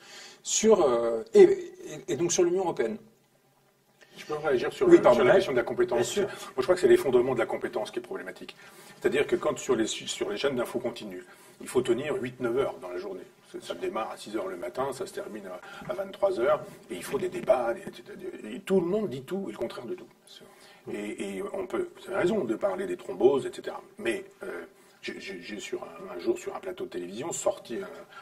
Et donc sur l'Union européenne. Je peux réagir sur, oui, sur la question de la compétence. Moi, je crois que c'est l'effondrement de la compétence qui est problématique. C'est-à-dire que quand sur les chaînes d'infos continues, il faut tenir 8-9 heures dans la journée. Ça démarre à 6 heures le matin, ça se termine à 23 heures, et il faut des débats, et tout le monde dit tout et le contraire de tout. Et on peut, vous avez raison de parler des thromboses, etc. Mais j'ai un jour sur un plateau de télévision sorti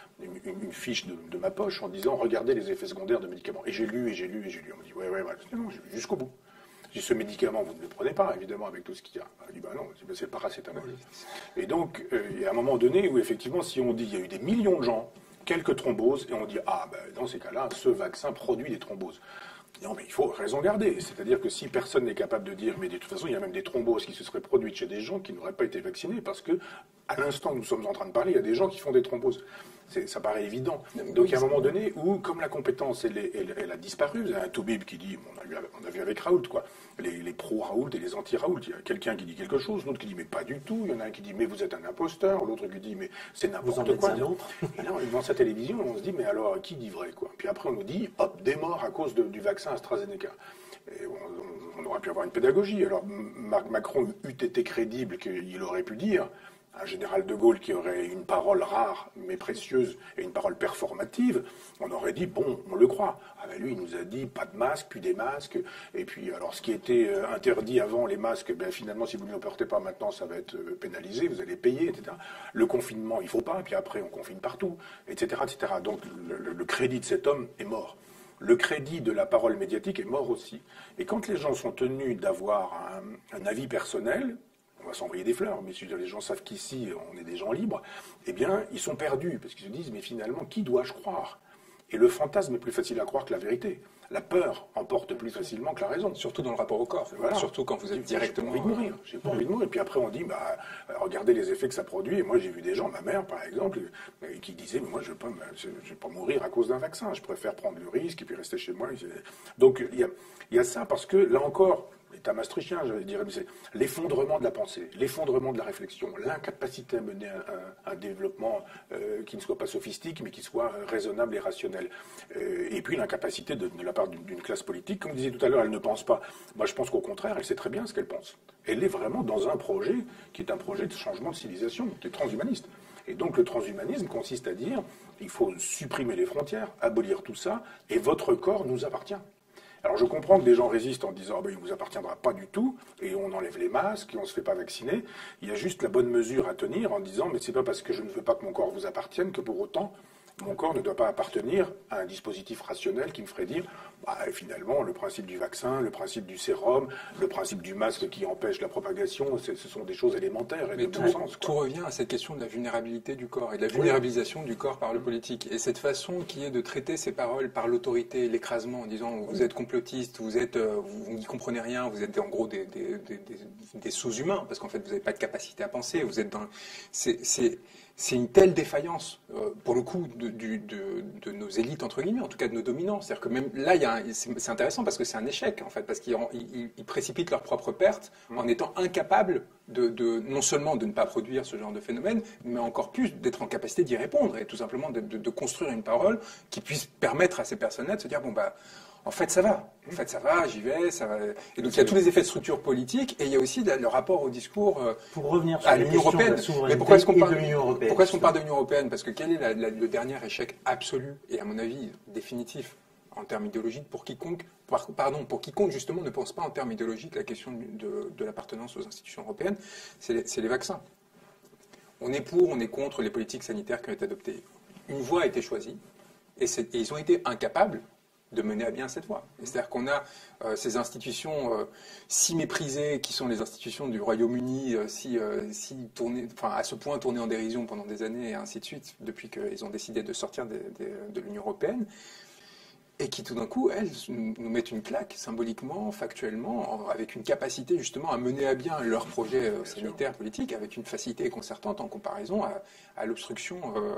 une fiche de ma poche en disant regardez les effets secondaires de médicaments. Et j'ai lu. On me dit ouais, non, j'ai lu jusqu'au bout. J'ai dit ce médicament, vous ne le prenez pas, évidemment, avec tout ce qu'il y a. Elle dit bah non, c'est le paracétamol. Et donc, il y a un moment donné où effectivement, si on dit il y a eu des millions de gens, quelques thromboses, et on dit ah ben dans ces cas-là, ce vaccin produit des thromboses. Non, mais il faut raison garder. C'est-à-dire que si personne n'est capable de dire, mais de toute façon, il y a même des thromboses qui se seraient produites chez des gens qui n'auraient pas été vaccinés, parce que, à l'instant où nous sommes en train de parler, il y a des gens qui font des thromboses. Ça paraît évident. Donc, il y a un moment donné où, comme la compétence, elle a disparu, vous avez un Toubib qui dit, on a vu avec Raoult, quoi, les pro-Raoult et les anti-Raoult. Il y a quelqu'un qui dit quelque chose, l'autre qui dit, mais pas du tout. Il y en a un qui dit, mais vous êtes un imposteur, l'autre qui dit, mais c'est n'importe quoi. Et là, devant sa télévision, on se dit, mais alors, qui dit vrai, quoi? Puis après, on nous dit, hop, des morts à cause du vaccin AstraZeneca. Et on aurait pu avoir une pédagogie. Alors, Macron eût été crédible qu'il aurait pu dire, un général de Gaulle qui aurait une parole rare mais précieuse et une parole performative, on aurait dit, bon, on le croit. Ah ben lui, il nous a dit pas de masque, puis des masques, et puis alors ce qui était interdit avant, les masques, ben finalement, si vous ne le portez pas maintenant, ça va être pénalisé, vous allez payer, etc. Le confinement, il ne faut pas, et puis après, on confine partout, etc., etc. Donc le crédit de cet homme est mort. Le crédit de la parole médiatique est mort aussi. Et quand les gens sont tenus d'avoir un avis personnel, on va s'envoyer des fleurs, mais si les gens savent qu'ici, on est des gens libres, eh bien, ils sont perdus, parce qu'ils se disent, mais finalement, qui dois-je croire? Et le fantasme est plus facile à croire que la vérité. La peur emporte plus facilement que la raison. Surtout dans le rapport au corps. Voilà. Surtout quand vous êtes directement... J'ai pas envie de mourir. J'ai pas envie de mourir. Et puis après, on dit, regardez les effets que ça produit. Et moi, j'ai vu des gens, ma mère, par exemple, qui disaient, mais moi, je vais pas mourir à cause d'un vaccin. Je préfère prendre le risque et puis rester chez moi. Donc, il y a ça, parce que, là encore, l'État maastrichtien, je dirais, c'est l'effondrement de la pensée, l'effondrement de la réflexion, l'incapacité à mener un développement qui ne soit pas sophistique, mais qui soit raisonnable et rationnel. Et puis l'incapacité de la part d'une classe politique, comme je disais tout à l'heure, elle ne pense pas. Moi, je pense qu'au contraire, elle sait très bien ce qu'elle pense. Elle est vraiment dans un projet qui est un projet de changement de civilisation, qui est transhumaniste. Et donc le transhumanisme consiste à dire, il faut supprimer les frontières, abolir tout ça, et votre corps nous appartient. Alors je comprends que des gens résistent en disant il ne vous appartiendra pas du tout, et on enlève les masques, et on ne se fait pas vacciner. Il y a juste la bonne mesure à tenir en disant mais c'est pas parce que je ne veux pas que mon corps vous appartienne que pour autant mon corps ne doit pas appartenir à un dispositif rationnel qui me ferait dire finalement le principe du vaccin, le principe du sérum, le principe du masque qui empêche la propagation, ce sont des choses élémentaires et de bon sens. Tout revient à cette question de la vulnérabilité du corps et de la vulnérabilisation du corps par le politique. Et cette façon qui est de traiter ces paroles par l'autorité, l'écrasement, en disant vous êtes complotiste, vous n'y comprenez rien, vous êtes en gros des sous-humains, parce qu'en fait vous n'avez pas de capacité à penser, vous êtes dans... c'est une telle défaillance, pour le coup, de nos élites, entre guillemets, en tout cas de nos dominants. C'est-à-dire que même là, c'est intéressant parce que c'est un échec, en fait, parce qu'ils précipitent leur propre perte en étant incapables non seulement de ne pas produire ce genre de phénomène, mais encore plus d'être en capacité d'y répondre et tout simplement de construire une parole qui puisse permettre à ces personnes-là de se dire, bon, bah, en fait, ça va. En fait, ça va, j'y vais, ça va. Et donc, il y a tous les effets de structure politique et il y a aussi le rapport au discours pour revenir sur à l'Union européenne. Mais pourquoi est-ce qu'on parle de l'Union européenne? Pourquoi est-ce qu'on parle de l'Union européenne? Parce que quel est le dernier échec absolu et, à mon avis, définitif en termes idéologiques pour quiconque justement ne pense pas en termes idéologiques la question de l'appartenance aux institutions européennes, c'est les vaccins. On est pour, on est contre les politiques sanitaires qui ont été adoptées. Une voie a été choisie et ils ont été incapables de mener à bien cette voie. C'est-à-dire qu'on a ces institutions si méprisées, qui sont les institutions du Royaume-Uni, à ce point tournées en dérision pendant des années, et ainsi de suite, depuis qu'ils ont décidé de sortir de l'Union européenne, et qui tout d'un coup, elles, nous mettent une claque, symboliquement, factuellement, avec une capacité justement à mener à bien leur projet sanitaire, politique, avec une facilité concertante en comparaison à l'obstruction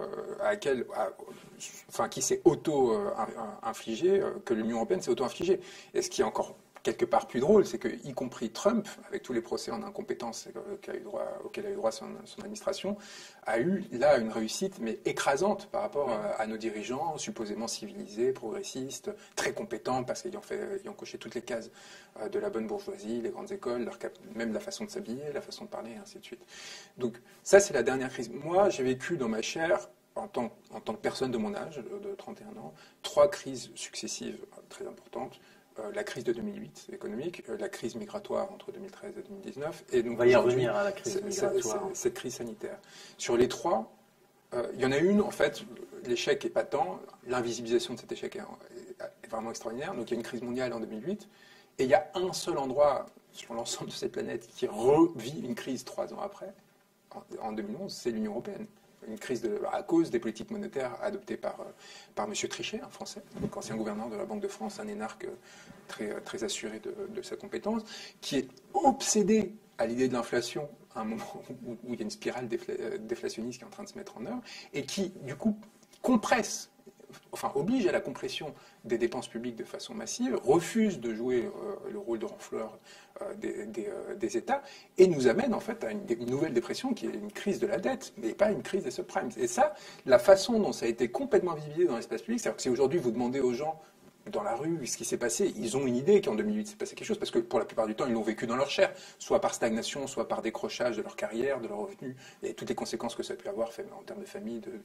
qui s'est auto-infligée, que l'Union européenne s'est auto-infligée. Et ce qui est encore quelque part plus drôle, c'est que, y compris Trump, avec tous les procès en incompétence auxquels a eu droit son administration, a eu là une réussite, mais écrasante par rapport à nos dirigeants, supposément civilisés, progressistes, très compétents, parce qu'ayant coché toutes les cases de la bonne bourgeoisie, les grandes écoles, même la façon de s'habiller, la façon de parler, et ainsi de suite. Donc ça, c'est la dernière crise. Moi, j'ai vécu dans ma chair, en tant que personne de mon âge, de 31 ans, 3 crises successives très importantes. La crise de 2008 économique, la crise migratoire entre 2013 et 2019, et donc on va y revenir à la crise migratoire. Cette crise sanitaire. Sur les 3, il y en a une, en fait, l'échec est patent, l'invisibilisation de cet échec est vraiment extraordinaire. Donc il y a une crise mondiale en 2008, et il y a un seul endroit sur l'ensemble de cette planète qui revit une crise 3 ans après, en 2011, c'est l'Union européenne. Une crise à cause des politiques monétaires adoptées par M. Trichet, un Français, donc ancien gouverneur de la Banque de France, un énarque très assuré de sa compétence, qui est obsédé à l'idée de l'inflation à un moment où il y a une spirale déflationniste qui est en train de se mettre en œuvre, et qui, du coup, oblige à la compression des dépenses publiques de façon massive, refuse de jouer le rôle de renfleur des États, et nous amène en fait à une nouvelle dépression qui est une crise de la dette, mais pas une crise des subprimes. Et ça, la façon dont ça a été complètement visibilisé dans l'espace public, c'est-à-dire que si aujourd'hui vous demandez aux gens dans la rue ce qui s'est passé, ils ont une idée qu'en 2008 s'est passé quelque chose, parce que pour la plupart du temps, ils l'ont vécu dans leur chair, soit par stagnation, soit par décrochage de leur carrière, de leurs revenus, et toutes les conséquences que ça a pu avoir en termes de famille, de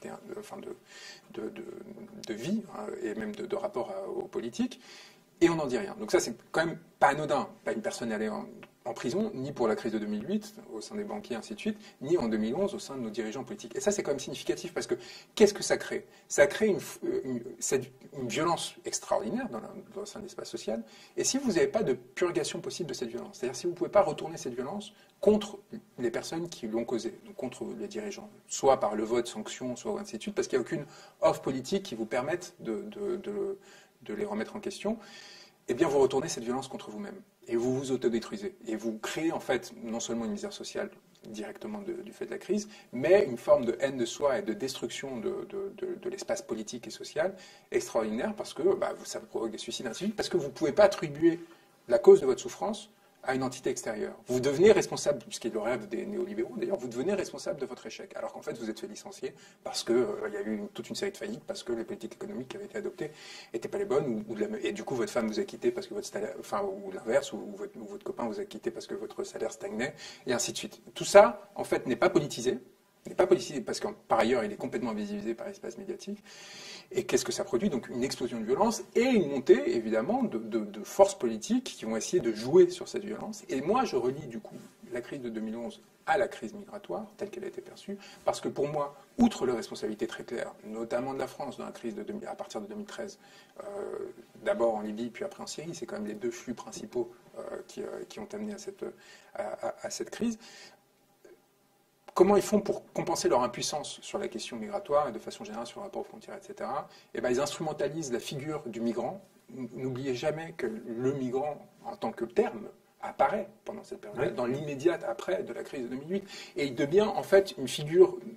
vie, hein, et même de rapport aux politiques, et on n'en dit rien. Donc ça, c'est quand même pas anodin. Pas une personne est allée en prison, ni pour la crise de 2008, au sein des banquiers, ainsi de suite, ni en 2011, au sein de nos dirigeants politiques. Et ça, c'est quand même significatif, parce que qu'est-ce que ça crée? Ça crée une violence extraordinaire dans sein de l'espace social. Et si vous n'avez pas de purgation possible de cette violence, c'est-à-dire si vous ne pouvez pas retourner cette violence contre les personnes qui l'ont causée, donc contre les dirigeants, soit par le vote, sanction, soit ainsi de suite, parce qu'il n'y a aucune offre politique qui vous permette de les remettre en question, eh bien vous retournez cette violence contre vous-même. Et vous vous autodétruisez. Et vous créez en fait non seulement une misère sociale directement du fait de la crise, mais une forme de haine de soi et de destruction de l'espace politique et social extraordinaire, parce que ça vous provoque des suicides, ainsi de suite, parce que vous ne pouvez pas attribuer la cause de votre souffrance à une entité extérieure. Vous devenez responsable, ce qui est le rêve des néolibéraux d'ailleurs, vous devenez responsable de votre échec, alors qu'en fait vous êtes fait licencier parce qu'il y a eu toute une série de faillites, parce que les politiques économiques qui avaient été adoptées n'étaient pas les bonnes, et du coup votre femme vous a quitté parce que votre salaire, ou l'inverse, ou votre copain vous a quitté parce que votre salaire stagnait, et ainsi de suite. Tout ça, en fait, n'est pas politisé parce que par ailleurs il est complètement invisibilisé par l'espace médiatique. Et qu'est-ce que ça produit? Donc une explosion de violence et une montée, évidemment, de forces politiques qui vont essayer de jouer sur cette violence. Et moi, je relie, du coup, la crise de 2011 à la crise migratoire, telle qu'elle a été perçue, parce que pour moi, outre les responsabilités très claires, notamment de la France dans la crise à partir de 2013, d'abord en Libye, puis après en Syrie, c'est quand même les 2 flux principaux qui ont amené à cette crise. Comment ils font pour compenser leur impuissance sur la question migratoire et de façon générale sur le rapport aux frontières, etc. Eh bien, ils instrumentalisent la figure du migrant. N'oubliez jamais que le migrant, en tant que terme, apparaît pendant cette période, dans l'immédiate après de la crise de 2008. Et il devient en fait une figure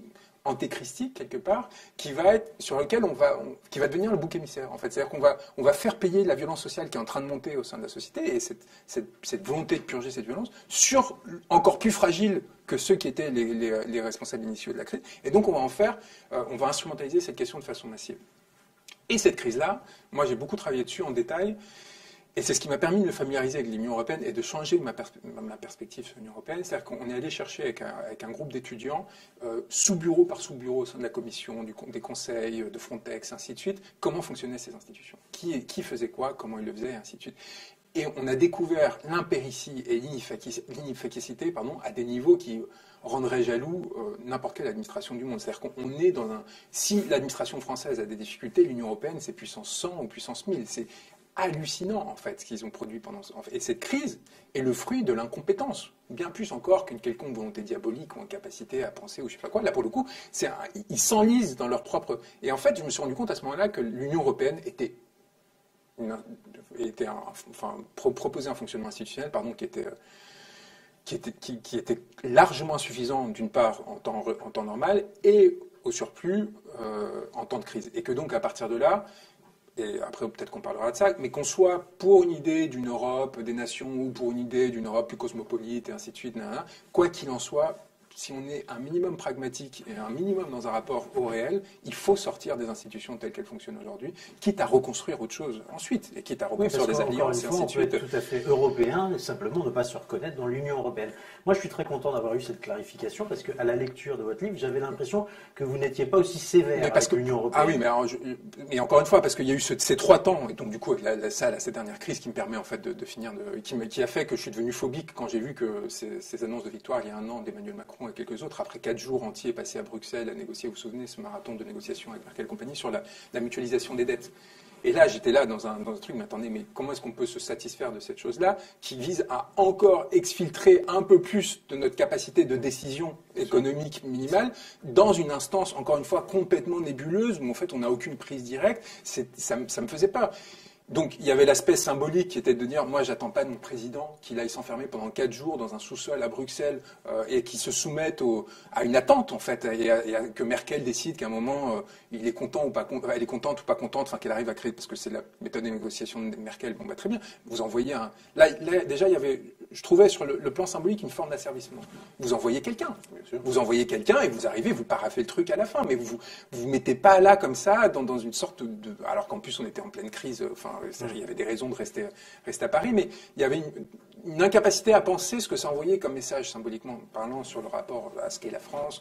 antéchristique quelque part, sur lequel qui va devenir le bouc émissaire en fait. C'est-à-dire qu'on va faire payer la violence sociale qui est en train de monter au sein de la société et cette volonté de purger cette violence sur encore plus fragile que ceux qui étaient les responsables initiaux de la crise. Et donc on va instrumentaliser cette question de façon massive. Et cette crise-là, moi j'ai beaucoup travaillé dessus en détail. Et c'est ce qui m'a permis de me familiariser avec l'Union européenne et de changer ma perspective sur l'Union européenne. C'est-à-dire qu'on est allé chercher avec un groupe d'étudiants, sous-bureau par sous-bureau au sein de la Commission, des conseils, de Frontex, ainsi de suite, comment fonctionnaient ces institutions. Qui faisait quoi, comment ils le faisaient, et ainsi de suite. Et on a découvert l'impéritie et l'inefficacité à des niveaux qui rendraient jaloux n'importe quelle administration du monde. C'est-à-dire qu'on est dans un... Si l'administration française a des difficultés, l'Union européenne, c'est puissance 100 ou puissance 1000. C'est hallucinant, en fait, ce qu'ils ont produit pendant... Et cette crise est le fruit de l'incompétence, bien plus encore qu'une quelconque volonté diabolique ou incapacité à penser ou je sais pas quoi. Là, pour le coup, ils s'enlisent dans leur propre... Et en fait, je me suis rendu compte à ce moment-là que l'Union européenne proposait un fonctionnement institutionnel, qui était largement insuffisant, d'une part, en temps normal, et au surplus, en temps de crise. Et que donc, à partir de là... Et après, peut-être qu'on parlera de ça, mais qu'on soit pour une idée d'une Europe des nations ou pour une idée d'une Europe plus cosmopolite et ainsi de suite, quoi qu'il en soit, si on est un minimum pragmatique et un minimum dans un rapport au réel, il faut sortir des institutions telles qu'elles fonctionnent aujourd'hui, quitte à reconstruire autre chose ensuite, et quitte à reconstruire des alliances et ainsi de suite. On peut être tout à fait européen et simplement ne pas se reconnaître dans l'Union européenne. Moi, je suis très content d'avoir eu cette clarification parce qu'à la lecture de votre livre, j'avais l'impression que vous n'étiez pas aussi sévère avec l'Union européenne. Ah oui, mais encore une fois, parce qu'il y a eu ces 3 temps, et donc du coup, avec cette dernière crise qui me permet en fait de finir, qui a fait que je suis devenu phobique quand j'ai vu que ces annonces de victoire il y a un an d'Emmanuel Macron et quelques autres, après 4 jours entiers passés à Bruxelles à négocier, vous vous souvenez, ce marathon de négociations avec Merkel et compagnie sur la mutualisation des dettes. Et là, j'étais là dans un truc, mais attendez, mais comment est-ce qu'on peut se satisfaire de cette chose-là qui vise à encore exfiltrer un peu plus de notre capacité de décision économique minimale dans une instance, encore une fois, complètement nébuleuse, où en fait on n'a aucune prise directe. Ça me faisait peur. Donc il y avait l'aspect symbolique qui était de dire moi j'attends pas de mon président qu'il aille s'enfermer pendant 4 jours dans un sous-sol à Bruxelles et qu'il se soumette à une attente en fait et que Merkel décide qu'à un moment il est content ou pas elle est contente ou pas contente, enfin qu'elle arrive à créer, parce que c'est la méthode de négociation de Merkel, bon bah très bien, vous envoyez là déjà il y avait, je trouvais sur le plan symbolique une forme d'asservissement. Vous envoyez quelqu'un, et vous arrivez, vous paraffez le truc à la fin, mais vous mettez pas là comme ça dans une sorte de, alors qu'en plus on était en pleine crise, il y avait des raisons de rester à Paris, mais il y avait une incapacité à penser ce que ça envoyait comme message symboliquement parlant sur le rapport à ce qu'est la France,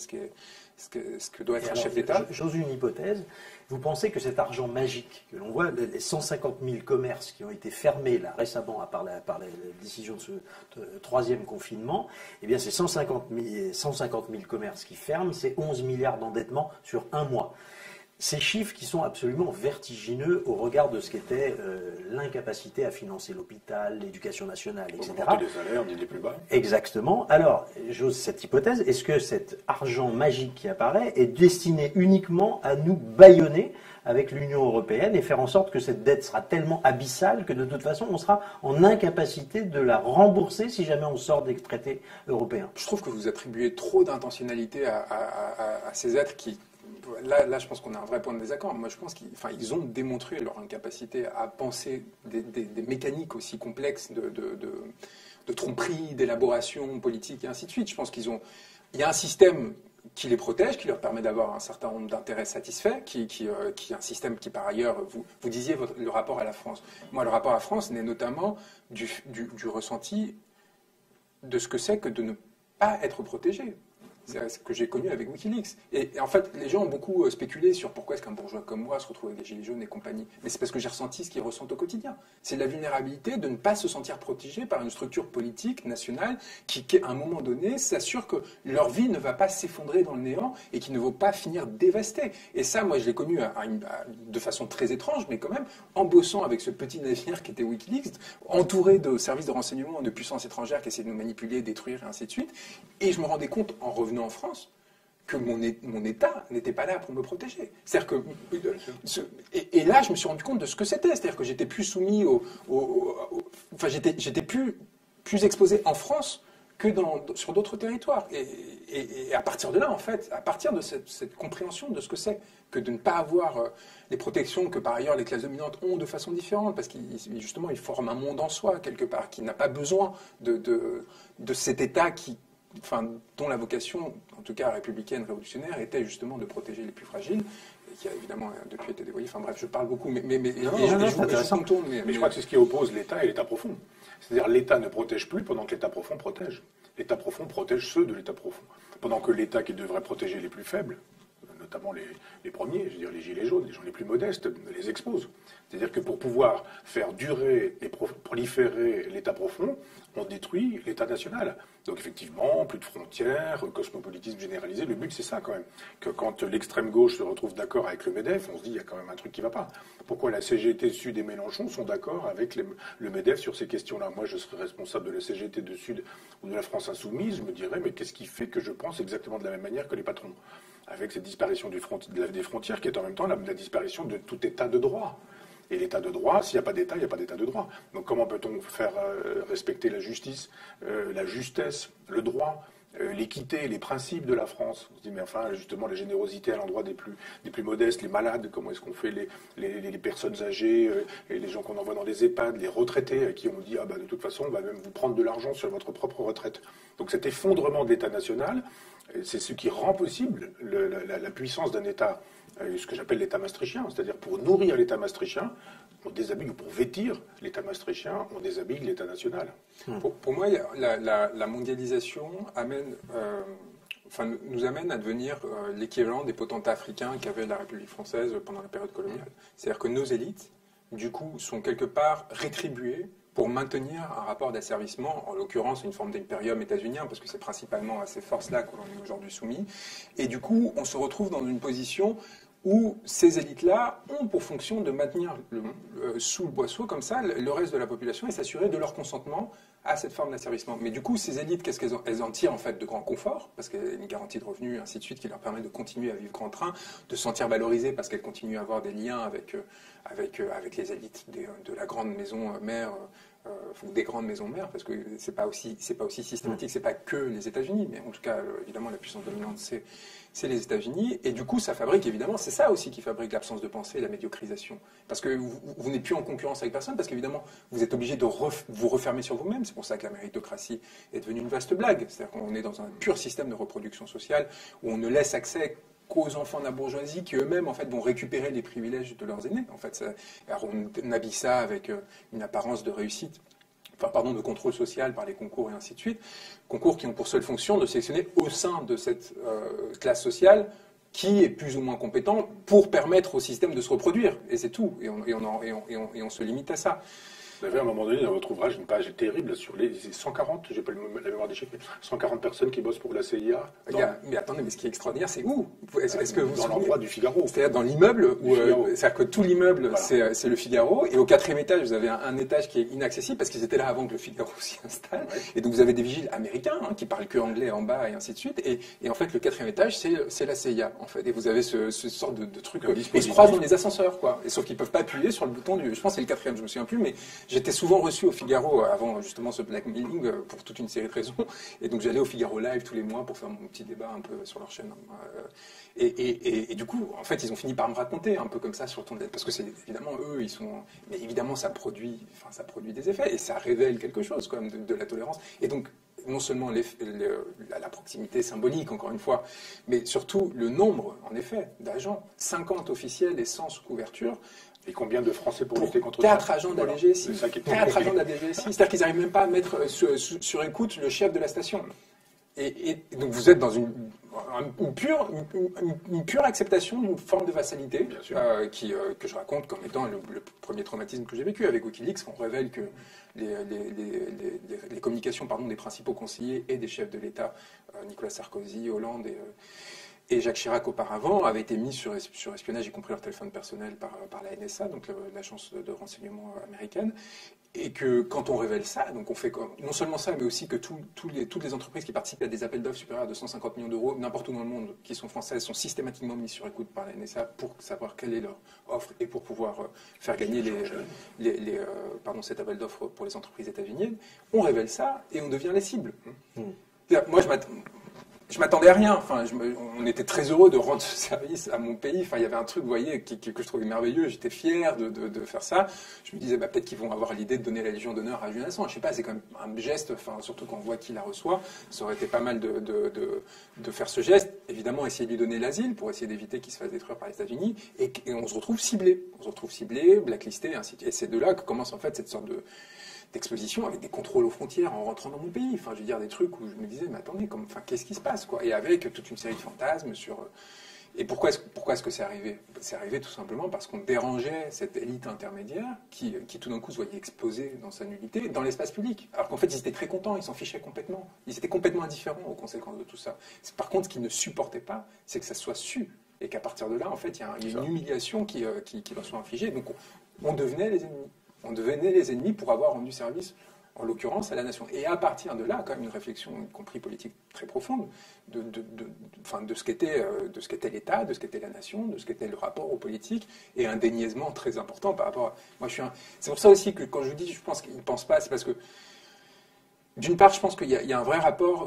ce que doit être un chef d'État. J'ose une hypothèse. Vous pensez que cet argent magique que l'on voit, les 150 000 commerces qui ont été fermés là récemment par la décision de ce 3e confinement, eh bien ces 150 000 commerces qui ferment, c'est 11 milliards d'endettement sur un mois. Ces chiffres qui sont absolument vertigineux au regard de ce qu'était l'incapacité à financer l'hôpital, l'éducation nationale, etc. Les salaires des plus bas. Exactement. Alors, j'ose cette hypothèse. Est-ce que cet argent magique qui apparaît est destiné uniquement à nous bâillonner avec l'Union européenne et faire en sorte que cette dette sera tellement abyssale que de toute façon on sera en incapacité de la rembourser si jamais on sort des traités européens? Je trouve que vous attribuez trop d'intentionnalité à ces êtres qui... Là, je pense qu'on a un vrai point de désaccord. Moi, je pense qu'ils ont démontré leur incapacité à penser des mécaniques aussi complexes de tromperie, d'élaboration politique et ainsi de suite. Je pense il y a un système qui les protège, qui leur permet d'avoir un certain nombre d'intérêts satisfaits, qui est un système qui, par ailleurs, vous disiez le rapport à la France. Moi, le rapport à la France naît notamment du ressenti de ce que c'est que de ne pas être protégé. C'est ce que j'ai connu avec Wikileaks. Et en fait, les gens ont beaucoup spéculé sur pourquoi est-ce qu'un bourgeois comme moi se retrouve avec des gilets jaunes et compagnie. Mais c'est parce que j'ai ressenti ce qu'ils ressentent au quotidien. C'est la vulnérabilité de ne pas se sentir protégé par une structure politique nationale qui à un moment donné, s'assure que leur vie ne va pas s'effondrer dans le néant et qui ne va pas finir dévastée. Et ça, moi, je l'ai connu de façon très étrange, mais quand même, en bossant avec ce petit navire qui était Wikileaks, entouré de services de renseignement, de puissances étrangères qui essaient de nous manipuler, détruire, et ainsi de suite. Et je me rendais compte, en revenant en France, que mon État n'était pas là pour me protéger. C'est-à-dire que, et là, je me suis rendu compte de ce que c'était. C'est-à-dire que j'étais plus soumis enfin, j'étais plus exposé en France sur d'autres territoires. Et à partir de là, en fait, à partir de cette compréhension de ce que c'est que de ne pas avoir les protections que par ailleurs les classes dominantes ont de façon différente, parce justement ils forment un monde en soi quelque part, qui n'a pas besoin de cet État dont la vocation, en tout cas républicaine, révolutionnaire, était justement de protéger les plus fragiles, et qui a évidemment depuis été dévoyé. Enfin bref, je parle beaucoup, mais je contourne. Mais je crois que c'est ce qui oppose l'État et l'État profond. C'est-à-dire l'État ne protège plus pendant que l'État profond protège. L'État profond protège ceux de l'État profond. Pendant que l'État qui devrait protéger les plus faibles, notamment les premiers, je veux dire les gilets jaunes, les gens les plus modestes, les expose. C'est-à-dire que pour pouvoir faire durer et proliférer l'État profond, on détruit l'État national. Donc effectivement, plus de frontières, cosmopolitisme généralisé, le but c'est ça quand même. Que quand l'extrême gauche se retrouve d'accord avec le MEDEF, on se dit il y a quand même un truc qui ne va pas. Pourquoi la CGT Sud et Mélenchon sont d'accord avec le MEDEF sur ces questions-là? Moi je serais responsable de la CGT de Sud ou de la France Insoumise, je me dirais mais qu'est-ce qui fait que je pense exactement de la même manière que les patrons? Avec cette disparition des frontières qui est en même temps la disparition de tout État de droit. Et l'État de droit, s'il n'y a pas d'État, il n'y a pas d'État de droit. Donc comment peut-on faire respecter la justice, la justesse, le droit, l'équité, les principes de la France? On se dit, mais enfin, justement, la générosité à l'endroit des plus modestes, les malades, comment est-ce qu'on fait les personnes âgées, et les gens qu'on envoie dans les EHPAD, les retraités, à qui on dit, ah bah de toute façon, on va même vous prendre de l'argent sur votre propre retraite. Donc cet effondrement de l'État national, c'est ce qui rend possible la puissance d'un État, ce que j'appelle l'État maastrichtien, c'est-à-dire pour nourrir l'État maastrichtien, on déshabille, ou pour vêtir l'État maastrichtien, on déshabille l'État national. Pour moi, la mondialisation nous amène à devenir l'équivalent des potentats africains qu'avait la République française pendant la période coloniale. C'est-à-dire que nos élites, du coup, sont quelque part rétribuées pour maintenir un rapport d'asservissement, en l'occurrence une forme d'impérium états-unien, parce que c'est principalement à ces forces-là que l'on est aujourd'hui soumis. Et du coup, on se retrouve dans une position où ces élites-là ont pour fonction de maintenir sous le boisseau, comme ça, le reste de la population et s'assurer de leur consentement à cette forme d'asservissement. Mais du coup, ces élites, qu'est-ce qu'elles elles en tirent en fait de grand confort, parce qu'il y a une garantie de revenus, ainsi de suite, qui leur permet de continuer à vivre grand train, de se sentir valorisées parce qu'elles continuent à avoir des liens avec les élites de la grande maison mère, ou des grandes maisons mères, parce que c'est pas aussi systématique, c'est pas que les États-Unis, mais en tout cas, évidemment, la puissance dominante, c'est les États-Unis, et du coup, ça fabrique, évidemment, c'est ça aussi qui fabrique l'absence de pensée et la médiocrisation. Parce que vous n'êtes plus en concurrence avec personne, parce qu'évidemment, vous êtes obligé de vous refermer sur vous-même. C'est pour ça que la méritocratie est devenue une vaste blague. C'est-à-dire qu'on est dans un pur système de reproduction sociale où on ne laisse accès qu'aux enfants de la bourgeoisie qui eux-mêmes en fait vont récupérer les privilèges de leurs aînés. En fait, alors on habille ça avec une apparence de réussite. De contrôle social par les concours et ainsi de suite, concours qui ont pour seule fonction de sélectionner au sein de cette classe sociale qui est plus ou moins compétent pour permettre au système de se reproduire, et c'est tout, et on se limite à ça. Vous avez à un moment donné dans votre ouvrage une page terrible sur les 140, j'ai pas la mémoire des chiffres, 140 personnes qui bossent pour la CIA. Mais attendez, mais ce qui est extraordinaire, c'est où? Est-ce que vous dans l'endroit du Figaro. C'est-à-dire dans l'immeuble, c'est-à-dire que tout l'immeuble, voilà. c'est le Figaro, et au 4e étage, vous avez un étage qui est inaccessible parce qu'ils étaient là avant que le Figaro s'y installe, ouais. Et donc vous avez des vigiles américains qui parlent que anglais en bas et ainsi de suite, et en fait le 4e étage, c'est la CIA, en fait, et vous avez ce sorte de truc, ils se croisent dans les ascenseurs, quoi, et sauf qu'ils peuvent pas appuyer sur le bouton je pense que c'est le 4e, je me souviens plus, mais j'étais souvent reçu au Figaro avant justement ce blackmailing pour toute une série de raisons. Et donc j'allais au Figaro Live tous les mois pour faire mon petit débat un peu sur leur chaîne. Et du coup, en fait, ils ont fini par me raconter un peu comme ça sur le ton de l'aide. Parce que c'est évidemment eux, ils sont. Mais évidemment, ça produit des effets et ça révèle quelque chose quand même de la tolérance. Et donc, non seulement la proximité symbolique, encore une fois, mais surtout le nombre, en effet, d'agents. 50 officiels et 100 sous couverture. Et combien de Français pour lutter contre 4 agents de la DGSI. 4 agents de la DGSI. C'est-à-dire qu'ils n'arrivent même pas à mettre sur écoute le chef de la station. Et donc vous êtes dans une pure acceptation d'une forme de vassalité que je raconte comme étant le premier traumatisme que j'ai vécu avec Wikileaks. On révèle que les communications des principaux conseillers et des chefs de l'État, Nicolas Sarkozy, Hollande et Jacques Chirac auparavant, avaient été mis sur espionnage, y compris leur téléphone personnel par la NSA, donc l'agence de renseignement américaine. Et que quand on révèle ça, donc on fait non seulement ça, mais aussi que toutes les entreprises qui participent à des appels d'offres supérieurs à 250 millions d'euros, n'importe où dans le monde, qui sont françaises, sont systématiquement mises sur écoute par la NSA pour savoir quelle est leur offre et pour pouvoir faire gagner cet appel d'offres pour les entreprises états-uniennes. On révèle ça et on devient les cibles. Moi, je m'attendais à rien. Enfin, on était très heureux de rendre ce service à mon pays. Enfin, il y avait un truc, vous voyez, que je trouvais merveilleux. J'étais fier de faire ça. Je me disais, peut-être qu'ils vont avoir l'idée de donner la Légion d'honneur à Julian Assange. Je sais pas, c'est quand même un geste. Enfin, surtout quand on voit qui la reçoit, ça aurait été pas mal de faire ce geste. Évidemment, essayer de lui donner l'asile pour essayer d'éviter qu'il se fasse détruire par les États-Unis. Et on se retrouve ciblé. On se retrouve ciblé, blacklisté, et ainsi de suite. Et c'est de là que commence en fait cette sorte d'exposition avec des contrôles aux frontières en rentrant dans mon pays. Enfin, je veux dire, des trucs où je me disais, mais attendez, qu'est-ce qui se passe, quoi? Et avec toute une série de fantasmes sur... Et pourquoi est-ce que c'est arrivé? C'est arrivé tout simplement parce qu'on dérangeait cette élite intermédiaire qui tout d'un coup se voyait exposée dans sa nullité dans l'espace public. Alors qu'en fait, ils étaient très contents, ils s'en fichaient complètement. Ils étaient complètement indifférents aux conséquences de tout ça. Par contre, ce qu'ils ne supportaient pas, c'est que ça soit su. Et qu'à partir de là, en fait, il y a une humiliation qui leur soit infligée. Donc, on devenait les ennemis. On devenait les ennemis pour avoir rendu service, en l'occurrence, à la nation. Et à partir de là, quand même une réflexion, y compris politique, très profonde, de ce qu'était l'État, de ce qu'était la nation, de ce qu'était le rapport aux politiques, et un déniaisement très important par rapport à... C'est pour ça aussi que quand je dis, je pense qu'ils ne pensent pas, c'est parce que, d'une part, je pense qu'il y a un vrai rapport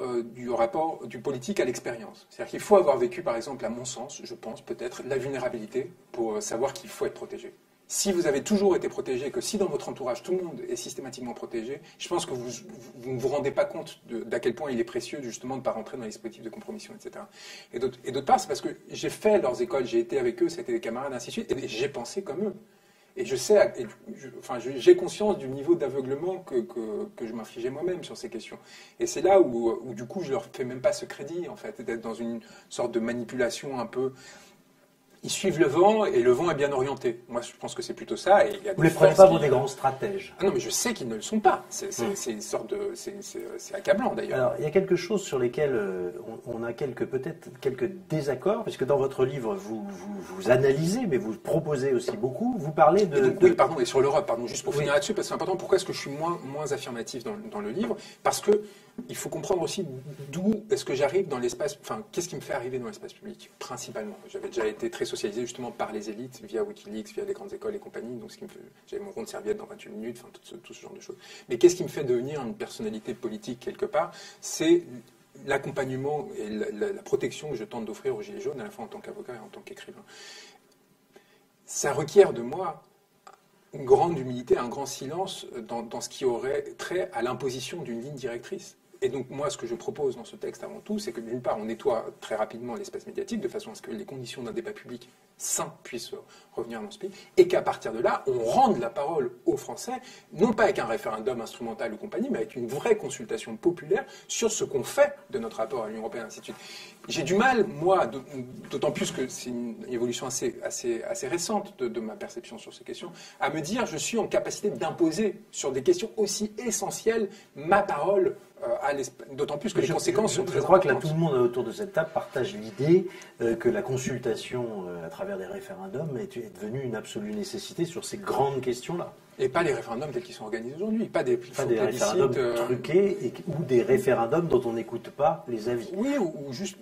du politique à l'expérience. C'est-à-dire qu'il faut avoir vécu, par exemple, à mon sens, je pense, peut-être, la vulnérabilité pour savoir qu'il faut être protégé. Si vous avez toujours été protégé, que si dans votre entourage tout le monde est systématiquement protégé, je pense que vous ne vous rendez pas compte d'à quel point il est précieux justement de ne pas rentrer dans les dispositifs de compromission, etc. Et d'autre part, c'est parce que j'ai fait leurs écoles, j'ai été avec eux, c'était des camarades, ainsi de suite, et j'ai pensé comme eux. Et je sais, j'ai conscience du niveau d'aveuglement que je m'infligeais moi-même sur ces questions. Et c'est là où du coup, je leur fais même pas ce crédit, en fait, d'être dans une sorte de manipulation un peu... Ils suivent le vent et le vent est bien orienté. Moi, je pense que c'est plutôt ça. Et il y a vous ne les prenez pas pour des grands stratèges. Ah non, mais je sais qu'ils ne le sont pas. C'est une sorte de... C'est accablant, d'ailleurs. Alors, il y a quelque chose sur lesquels on a peut-être quelques désaccords, puisque dans votre livre, vous analysez, mais vous proposez aussi beaucoup. Vous parlez de... Oui, pardon, et sur l'Europe, juste pour finir là-dessus, parce que c'est important. Pourquoi est-ce que je suis moins affirmatif dans le livre? Parce que il faut comprendre aussi d'où est-ce que j'arrive dans l'espace... Enfin, qu'est-ce qui me fait arriver dans l'espace public, principalement. J'avais déjà été très socialisé justement par les élites, via Wikileaks, via les grandes écoles et compagnie, donc j'avais mon rond de serviette dans 28 minutes, enfin tout ce genre de choses. Mais qu'est-ce qui me fait devenir une personnalité politique quelque part? C'est l'accompagnement et la protection que je tente d'offrir aux Gilets jaunes, à la fois en tant qu'avocat et en tant qu'écrivain. Ça requiert de moi une grande humilité, un grand silence dans ce qui aurait trait à l'imposition d'une ligne directrice. Et donc, moi, ce que je propose dans ce texte, avant tout, c'est que, d'une part, on nettoie très rapidement l'espace médiatique, de façon à ce que les conditions d'un débat public sain puissent revenir dans ce pays, et qu'à partir de là, on rende la parole aux Français, non pas avec un référendum instrumental ou compagnie, mais avec une vraie consultation populaire sur ce qu'on fait de notre rapport à l'Union européenne, ainsi de suite. J'ai du mal, moi, d'autant plus que c'est une évolution assez récente de ma perception sur ces questions, à me dire je suis en capacité d'imposer sur des questions aussi essentielles ma parole, d'autant plus que les conséquences sont très importantes. Je crois que là, tout le monde autour de cette table partage l'idée que la consultation à travers des référendums est devenue une absolue nécessité sur ces grandes questions-là. Et pas les référendums tels qu'ils sont organisés aujourd'hui, pas des référendums truqués ou des référendums dont on n'écoute pas les avis. Oui, ou juste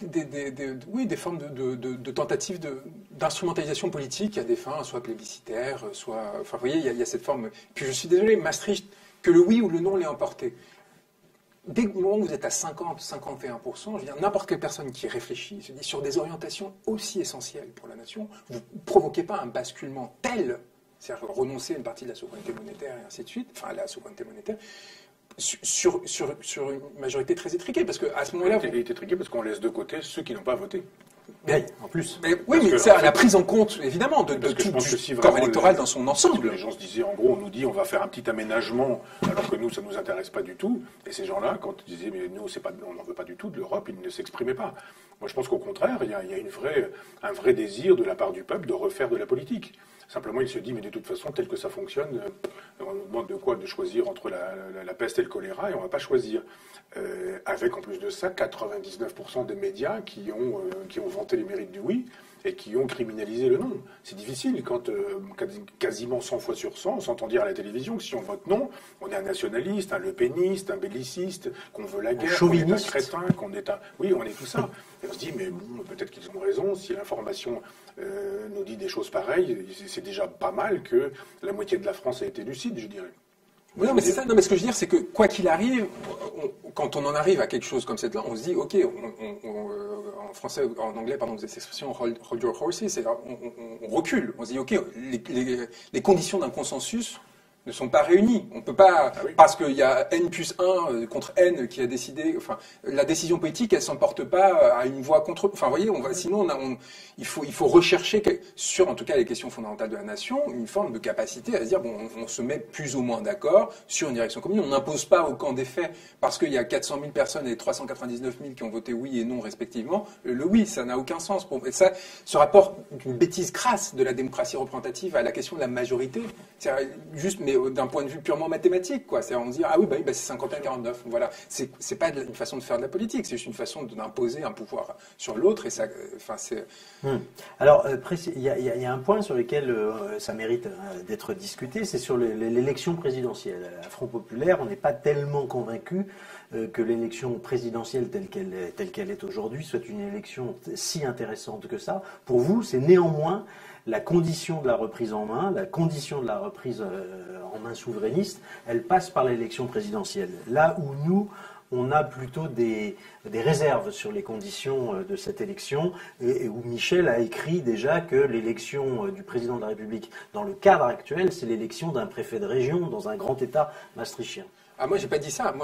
des formes de tentatives d'instrumentalisation politique à des fins soit plébiscitaires, soit... Enfin, vous voyez, il y a cette forme... Puis je suis désolé, Maastricht, que le oui ou le non l'ait emporté. Dès le moment où vous êtes à 50, 51%, je veux dire, n'importe quelle personne qui réfléchit, se dit sur des orientations aussi essentielles pour la nation, vous ne provoquez pas un basculement tel, c'est-à-dire renoncer à une partie de la souveraineté monétaire et ainsi de suite, enfin la souveraineté monétaire, sur une majorité très étriquée, parce qu'à ce moment-là... Elle est étriquée parce qu'on laisse de côté ceux qui n'ont pas voté. Oui, en plus. Mais c'est la prise en compte, évidemment, de tout du corps électoral dans son ensemble. Les gens se disaient, en gros, on nous dit, on va faire un petit aménagement, alors que nous, ça ne nous intéresse pas du tout. Et ces gens-là, quand ils disaient, mais nous, on n'en veut pas du tout de l'Europe, ils ne s'exprimaient pas. Moi, je pense qu'au contraire, il y a un vrai désir de la part du peuple de refaire de la politique. Simplement, il se dit, mais de toute façon, tel que ça fonctionne, on nous demande de choisir entre la peste et le choléra, et on ne va pas choisir. Avec, en plus de ça, 99% des médias qui ont vanté vanté les mérites du oui et qui ont criminalisé le non. C'est difficile quand quasiment 100 fois sur 100, on s'entend dire à la télévision que si on vote non, on est un nationaliste, un lepéniste, un belliciste, qu'on veut la guerre, qu'on est un crétin, qu'on est un... Oui, on est tout ça. Et on se dit, mais bon, peut-être qu'ils ont raison, si l'information nous dit des choses pareilles, c'est déjà pas mal que la moitié de la France ait été lucide, je dirais. Non, mais c'est ça. Non, mais ce que je veux dire, c'est que quoi qu'il arrive, quand on en arrive à quelque chose comme cette là, on se dit, ok, en français, en anglais, pardon, vous avez cette expression hold your horses, on recule. On se dit, ok, les conditions d'un consensus ne sont pas réunies. On peut pas, parce qu'il y a N plus 1 contre N qui a décidé, enfin, la décision politique, elle s'emporte pas à une voix contre, enfin, vous voyez, sinon, il faut rechercher sur, en tout cas, les questions fondamentales de la nation, une forme de capacité à se dire, bon, on se met plus ou moins d'accord sur une direction commune. On n'impose pas au camp des faits, parce qu'il y a 400 000 personnes et 399 000 qui ont voté oui et non respectivement. Le oui, ça n'a aucun sens. Et ça, ce rapport d'une bêtise crasse de la démocratie représentative à la question de la majorité, c'est juste, mais d'un point de vue purement mathématique, quoi. C'est on dit ah oui, c'est 51-49. Voilà, c'est pas une façon de faire de la politique, c'est juste une façon d'imposer un pouvoir sur l'autre. Et ça, enfin c'est. Alors il y a un point sur lequel ça mérite d'être discuté, c'est sur l'élection présidentielle. À Front Populaire, on n'est pas tellement convaincu que l'élection présidentielle telle qu'elle est aujourd'hui soit une élection si intéressante que ça. Pour vous, c'est néanmoins la condition de la reprise en main, la condition de la reprise en main souverainiste, elle passe par l'élection présidentielle. Là où nous, on a plutôt des réserves sur les conditions de cette élection, et où Michel a écrit déjà que l'élection du président de la République, dans le cadre actuel, c'est l'élection d'un préfet de région dans un grand État maastrichtien. Ah, moi, j'ai pas dit ça.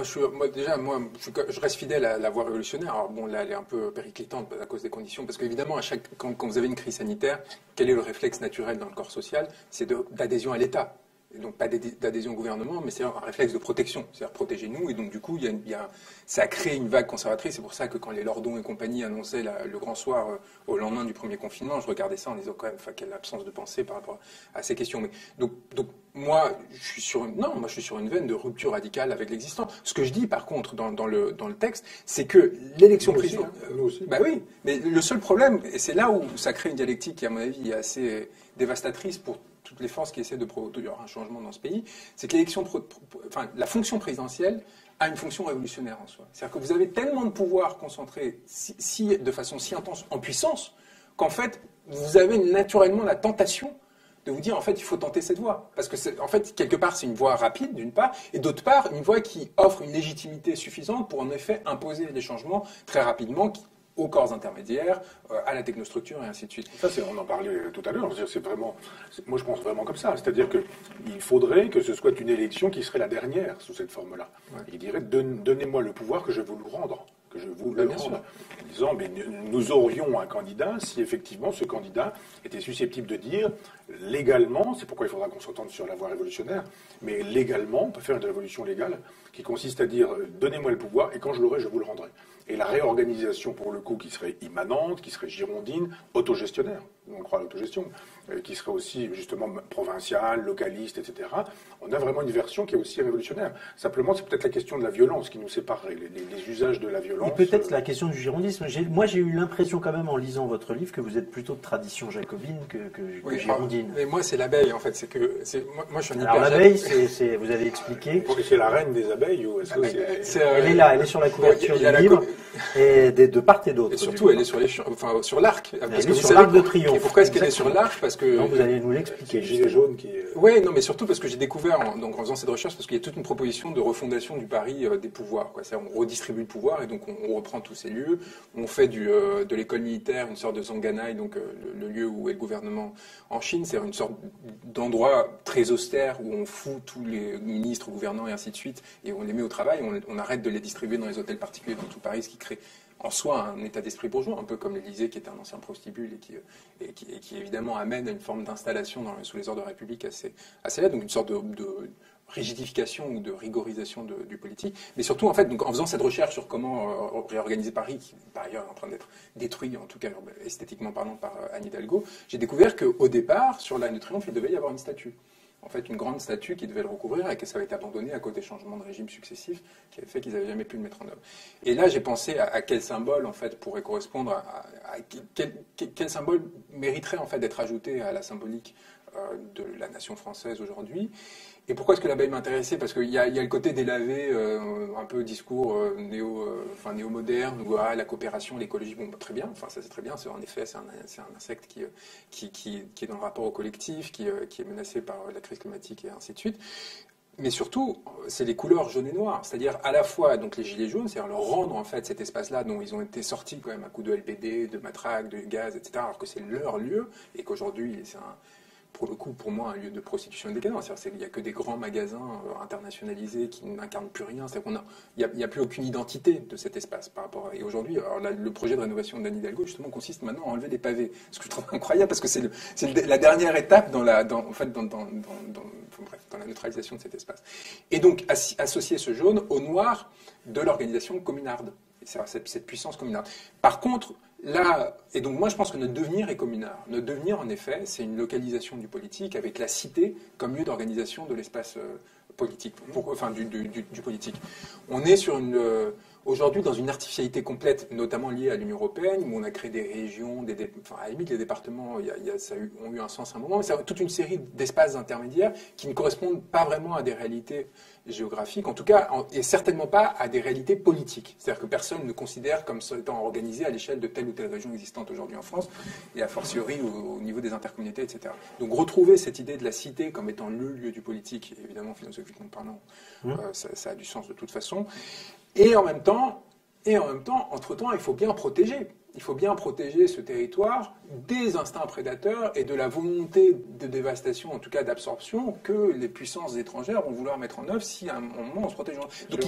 Je reste fidèle à la voie révolutionnaire. Alors bon, là, elle est un peu périclitante à cause des conditions, parce qu'évidemment, quand vous avez une crise sanitaire, quel est le réflexe naturel dans le corps social? C'est d'adhésion à l'État. Et donc pas d'adhésion au gouvernement, mais c'est un réflexe de protection, c'est-à-dire protégez-nous. Et donc du coup, ça a créé une vague conservatrice. C'est pour ça que quand les Lordons et compagnie annonçaient le grand soir au lendemain du premier confinement, je regardais ça en disant quand même, quelle absence de pensée par rapport à ces questions. Mais donc moi, je suis sur une veine de rupture radicale avec l'existant. Ce que je dis par contre dans le texte, c'est que l'élection présidentielle. Nous aussi. Bah oui, mais le seul problème, et c'est là où ça crée une dialectique qui à mon avis est assez dévastatrice pour toutes les forces qui essaient de produire un changement dans ce pays, c'est que la fonction présidentielle a une fonction révolutionnaire en soi. C'est-à-dire que vous avez tellement de pouvoir concentré de façon si intense en puissance qu'en fait, vous avez naturellement la tentation de vous dire, en fait, il faut tenter cette voie. Parce que, en fait, quelque part, c'est une voie rapide, d'une part, et d'autre part, une voie qui offre une légitimité suffisante pour, en effet, imposer des changements très rapidement, aux corps intermédiaires, à la technostructure et ainsi de suite. Ça, on en parlait tout à l'heure. Moi, je pense vraiment comme ça. C'est-à-dire qu'il faudrait que ce soit une élection qui serait la dernière sous cette forme-là. Ouais. Il dirait donnez-moi le pouvoir que je vais vous le rendre. Que je vous le rende. En disant, mais nous aurions un candidat si effectivement ce candidat était susceptible de dire légalement, c'est pourquoi il faudra qu'on s'entende sur la voie révolutionnaire, mais légalement, on peut faire une révolution légale qui consiste à dire donnez-moi le pouvoir et quand je l'aurai, je vous le rendrai. Et la réorganisation, pour le coup, qui serait immanente, qui serait girondine, autogestionnaire, on croit à l'autogestion, qui serait aussi justement provinciale, localiste, etc. On a vraiment une version qui est aussi révolutionnaire. Simplement, c'est peut-être la question de la violence qui nous séparerait, les usages de la violence. Et peut-être la question du girondisme. Moi, j'ai eu l'impression quand même, en lisant votre livre, que vous êtes plutôt de tradition jacobine que girondine. Mais moi, c'est l'abeille, en fait. Moi, je suis un hyper. Alors, l'abeille, vous avez expliqué. C'est la reine des abeilles ou est-ce que elle est là, elle est sur la couverture du livre, et de part et d'autre. Et surtout, elle est sur l'arc. Elle est sur l'arc de triomphe. Et pourquoi est-ce qu'elle est sur l'arc? Parce que. Non, vous allez nous l'expliquer. Gilet jaune qui. Oui, non, mais surtout parce que j'ai découvert, en faisant cette recherche, parce qu'il y a toute une proposition de refondation du Paris des pouvoirs. C'est-à-dire, on redistribue le pouvoir et donc on reprend tous ces lieux. On fait de l'école militaire une sorte de Zhanganaï, donc le lieu où est le gouvernement en Chine. C'est une sorte d'endroit très austère où on fout tous les ministres, gouvernants et ainsi de suite, et on les met au travail. On arrête de les distribuer dans les hôtels particuliers dans tout Paris, ce qui crée en soi un état d'esprit bourgeois, un peu comme l'Élysée qui était un ancien prostibule et qui évidemment amène à une forme d'installation sous les ordres de la République assez là, donc une sorte de rigidification ou de rigorisation du politique. Mais surtout, en fait, donc, en faisant cette recherche sur comment réorganiser Paris, qui par ailleurs est en train d'être détruit, en tout cas esthétiquement parlant, par Anne Hidalgo, j'ai découvert qu'au départ, sur l'Arc de Triomphe, il devait y avoir une statue. en fait une grande statue qui devait le recouvrir et que ça avait été abandonné à cause des changements de régime successifs qui avaient fait qu'ils n'avaient jamais pu le mettre en œuvre. Et là, j'ai pensé à quel symbole en fait pourrait correspondre quel symbole mériterait en fait d'être ajouté à la symbolique de la nation française aujourd'hui. Et pourquoi est-ce que l'abeille m'intéressait? Parce qu'il y a le côté délavé, un peu discours néo-moderne, où la coopération, l'écologie, bon, très bien, enfin ça c'est très bien, en effet c'est un insecte qui est dans le rapport au collectif, qui est menacé par la crise climatique et ainsi de suite. Mais surtout, c'est les couleurs jaune et noir, c'est-à-dire à la fois donc les gilets jaunes, c'est-à-dire leur rendre en fait cet espace-là dont ils ont été sortis quand même à coups de LBD, de matraques, de gaz, etc., alors que c'est leur lieu et qu'aujourd'hui c'est pour le coup, pour moi, un lieu de prostitution et de décadence. Il n'y a que des grands magasins internationalisés qui n'incarnent plus rien. Il n'y a plus aucune identité de cet espace par rapport à... Et aujourd'hui, le projet de rénovation d'Anne Hidalgo, justement, consiste maintenant à enlever des pavés. Ce que je trouve incroyable, parce que c'est la dernière étape dans la neutralisation de cet espace. Et donc, associer ce jaune au noir de l'organisation communarde. Cette puissance communarde. Par contre, là, et donc moi je pense que notre devenir est communard. Notre devenir, en effet, c'est une localisation du politique avec la cité comme lieu d'organisation de l'espace politique, du politique. On est aujourd'hui dans une artificialité complète, notamment liée à l'Union européenne, où on a créé des régions, à la limite les départements ont eu un sens à un moment, mais c'est toute une série d'espaces intermédiaires qui ne correspondent pas vraiment à des réalités géographiques, en tout cas, et certainement pas à des réalités politiques. C'est-à-dire que personne ne considère comme étant organisé à l'échelle de telle ou telle région existante aujourd'hui en France, et a fortiori au niveau des intercommunautés, etc. Donc retrouver cette idée de la cité comme étant le lieu du politique, évidemment philosophiquement parlant, ça a du sens de toute façon. Et en même temps, entre-temps, il faut bien protéger. Il faut bien protéger ce territoire des instincts prédateurs et de la volonté de dévastation, en tout cas d'absorption, que les puissances étrangères vont vouloir mettre en œuvre si à un moment on se protège. Donc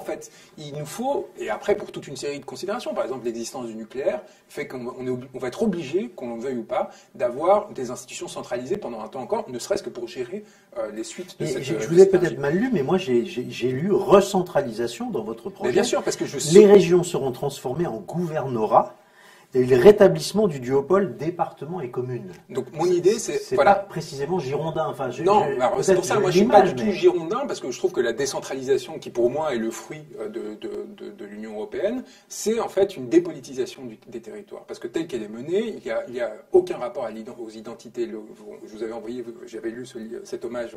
il nous faut, et après pour toute une série de considérations, par exemple l'existence du nucléaire, fait qu'on va être obligé, qu'on le veuille ou pas, d'avoir des institutions centralisées pendant un temps encore, ne serait-ce que pour gérer les suites de cette... Je vous ai peut-être mal lu, mais moi j'ai lu recentralisation dans votre projet. Mais bien sûr, parce que les régions seront transformées en gouvernorat. Et le rétablissement du duopole département et commune. Donc mon idée, c'est pas précisément girondin. Enfin, c'est pour ça, moi je suis pas du tout girondin, parce que je trouve que la décentralisation, qui pour moi est le fruit de l'Union européenne, c'est en fait une dépolitisation des territoires. Parce que telle qu'elle est menée, il y a aucun rapport aux identités. Je vous avais envoyé, j'avais lu cet hommage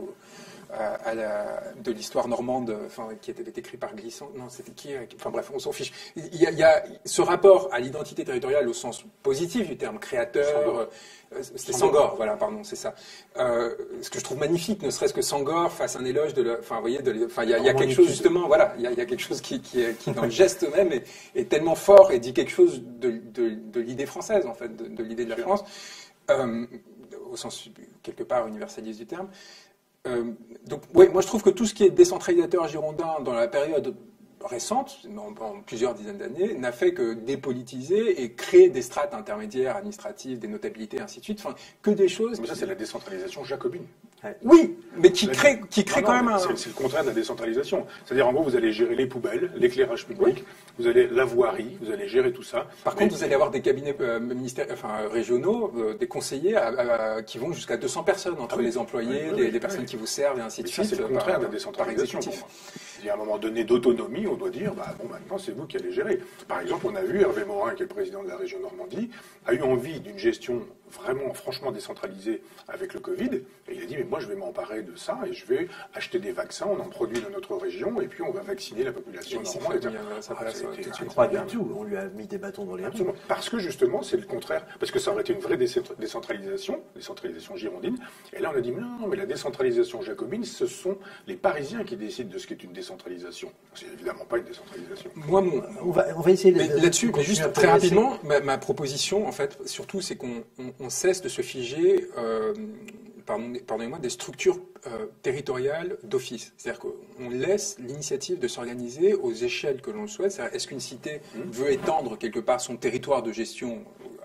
de l'histoire normande, qui était écrit par Glissant. Non, c'était qui? Enfin bref, on s'en fiche. Il y a ce rapport à l'identité territoriale au sens positif du terme, créateur. C'était Senghor, voilà, pardon, c'est ça. Ce que je trouve magnifique, ne serait-ce que Senghor fasse un éloge de, il y a quelque chose justement, voilà, il y a quelque chose qui dans le geste même est tellement fort et dit quelque chose de l'idée française en fait, de l'idée de la France, au sens quelque part universaliste du terme. Donc, ouais, moi je trouve que tout ce qui est décentralisateur girondin dans la période récente, en plusieurs dizaines d'années, n'a fait que dépolitiser et créer des strates intermédiaires administratives, des notabilités, ainsi de suite, que des choses... Mais ça, c'est la décentralisation jacobine. Oui, mais qui crée quand même un... C'est le contraire de la décentralisation. C'est-à-dire, en gros, vous allez gérer les poubelles, l'éclairage public, vous allez la voirie, vous allez gérer tout ça. Par contre, vous allez avoir des cabinets régionaux, des conseillers qui vont jusqu'à 200 personnes entre les employés, les personnes qui vous servent, et ainsi de suite. C'est le contraire de la décentralisation. Il y a un moment donné d'autonomie, on doit dire, maintenant c'est vous qui allez gérer. Par exemple, on a vu Hervé Morin, qui est le président de la région Normandie, a eu envie d'une gestion franchement décentralisée avec le Covid, et il a dit, mais moi je vais m'emparer de ça, et je vais acheter des vaccins, on en produit dans notre région, et puis on va vacciner la population normande. Je crois bien tout, on lui a mis des bâtons dans les roues. Parce que justement, c'est le contraire, parce que ça aurait été une vraie décentralisation girondine, et là on a dit, non, mais la décentralisation jacobine, ce sont les Parisiens qui décident de ce qu'est une décentralisation. C'est évidemment pas une décentralisation. Moi, on va essayer de... Là-dessus, mais juste très rapidement, ma proposition, en fait, surtout, c'est qu'on cesse de se figer, pardonnez-moi, des structures territoriales d'office. C'est-à-dire qu'on laisse l'initiative de s'organiser aux échelles que l'on le souhaite. Est-ce qu'une cité veut étendre quelque part son territoire de gestion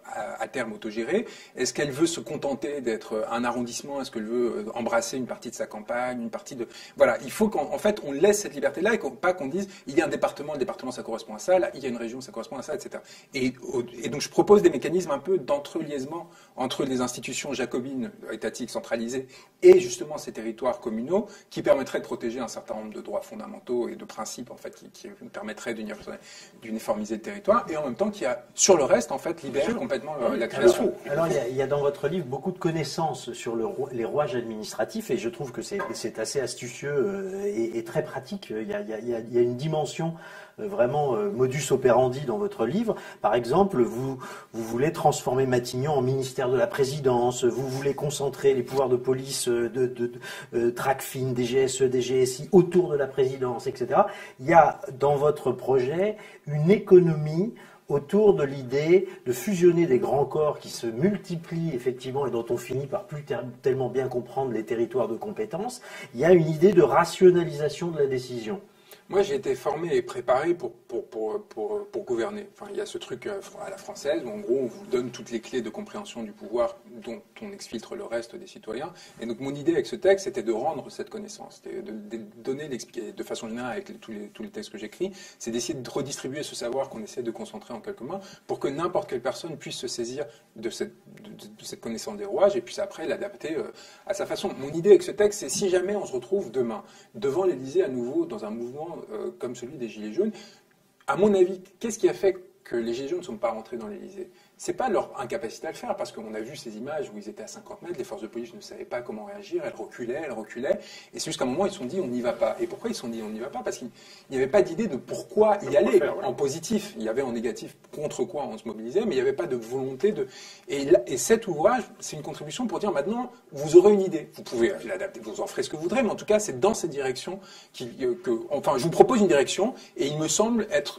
à terme autogérée? Est-ce qu'elle veut se contenter d'être un arrondissement? Est-ce qu'elle veut embrasser une partie de sa campagne, une partie de... Voilà, il faut qu'en fait, on laisse cette liberté-là et pas qu'on dise, il y a un département, le département, ça correspond à ça, là, il y a une région, ça correspond à ça, etc. Et donc, je propose des mécanismes un peu d'entreliaisement entre les institutions jacobines, étatiques, centralisées, et justement ces territoires communaux, qui permettraient de protéger un certain nombre de droits fondamentaux et de principes, en fait, qui permettraient d'uniformiser le territoire, et en même temps, qui a, sur le reste, en fait, libère complètement la création. Alors il y a dans votre livre beaucoup de connaissances sur les rouages administratifs, et je trouve que c'est assez astucieux et très pratique. Il y a une dimension vraiment modus operandi dans votre livre. Par exemple, vous voulez transformer Matignon en ministère de la Présidence, vous voulez concentrer les pouvoirs de police, TRACFIN, DGSE, DGSI autour de la présidence, etc. Il y a dans votre projet une économie autour de l'idée de fusionner des grands corps qui se multiplient effectivement et dont on finit par plus tellement bien comprendre les territoires de compétences. Il y a une idée de rationalisation de la décision. Moi, j'ai été formé et préparé pour gouverner. Enfin, il y a ce truc à la française où, en gros, on vous donne toutes les clés de compréhension du pouvoir dont on exfiltre le reste des citoyens. Et donc, mon idée avec ce texte, c'était de rendre cette connaissance, de donner, l'expliquer de façon générale avec tous les textes que j'écris, c'est d'essayer de redistribuer ce savoir qu'on essaie de concentrer en quelques mains pour que n'importe quelle personne puisse se saisir de cette connaissance des rouages et puisse après l'adapter à sa façon. Mon idée avec ce texte, c'est si jamais on se retrouve demain devant l'Élysée à nouveau dans un mouvement comme celui des Gilets jaunes, à mon avis, qu'est-ce qui a fait que les Gilets jaunes ne sont pas rentrés dans l'Élysée? C'est pas leur incapacité à le faire, parce qu'on a vu ces images où ils étaient à 50 mètres, les forces de police ne savaient pas comment réagir, elles reculaient, et c'est jusqu'à un moment ils se sont dit on n'y va pas. Et pourquoi ils se sont dit on n'y va pas? Parce qu'il n'y avait pas d'idée de pourquoi y aller en positif. Il y avait en négatif contre quoi on se mobilisait, mais il n'y avait pas de volonté de... Et cet ouvrage, c'est une contribution pour dire maintenant, vous aurez une idée. Vous pouvez l'adapter, vous en ferez ce que vous voudrez, mais en tout cas c'est dans cette direction enfin je vous propose une direction, et il me semble être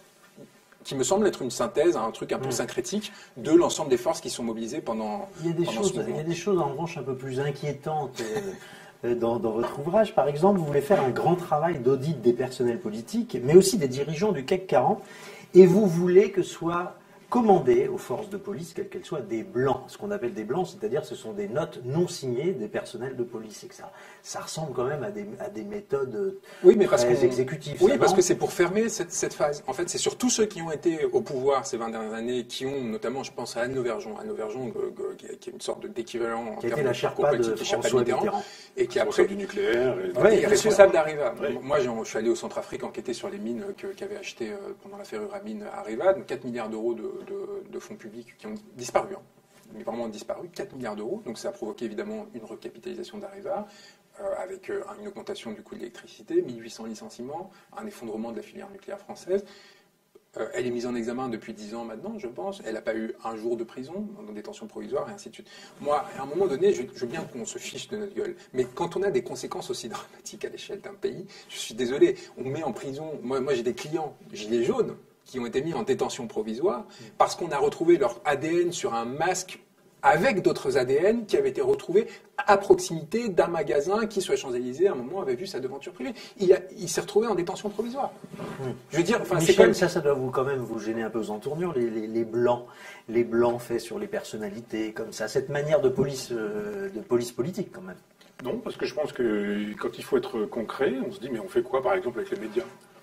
une synthèse, un truc un peu syncrétique de l'ensemble des forces qui sont mobilisées pendant ce mouvement. Il y a des choses en revanche un peu plus inquiétantes dans votre ouvrage. Par exemple, vous voulez faire un grand travail d'audit des personnels politiques, mais aussi des dirigeants du CAC 40, et vous voulez que soient commandés aux forces de police, quelles qu'elles soient, des blancs. Ce qu'on appelle des blancs, c'est-à-dire ce sont des notes non signées des personnels de police. Et que ça ressemble quand même à des méthodes très exécutives. Oui, parce que c'est pour fermer cette phase. En fait, c'est sur tous ceux qui ont été au pouvoir ces 20 dernières années, qui ont notamment, je pense à Anne Lauvergeon, qui est une sorte d'équivalent en termes de parcours politique, François Mitterrand, et qui après du nucléaire, est responsable d'Areva. Oui. Moi, je suis allé au Centrafrique enquêter sur les mines qu'avait achetées pendant l'affaire Uramine Areva, 4 milliards d'euros de fonds publics qui ont disparu, mais vraiment disparu, 4 milliards d'euros. Donc ça a provoqué évidemment une recapitalisation d'Areva, avec une augmentation du coût de l'électricité, 1800 licenciements, un effondrement de la filière nucléaire française. Elle est mise en examen depuis 10 ans maintenant, je pense. Elle n'a pas eu un jour de prison, en détention provisoire, et ainsi de suite. Moi, à un moment donné, je veux bien qu'on se fiche de notre gueule. Mais quand on a des conséquences aussi dramatiques à l'échelle d'un pays, je suis désolé, on met en prison... Moi j'ai des clients gilets jaunes qui ont été mis en détention provisoire parce qu'on a retrouvé leur ADN sur un masque avec d'autres ADN qui avaient été retrouvés à proximité d'un magasin qui, sur les Champs-Élysées, à un moment, avait vu sa devanture privée. Il s'est retrouvé en détention provisoire. Je veux dire, enfin, Michel, ça doit quand même vous gêner un peu aux entournures, les blancs faits sur les personnalités, comme ça, cette manière de police politique, quand même. Non, parce que je pense que quand il faut être concret, on se dit, mais on fait quoi, par exemple, avec les médias?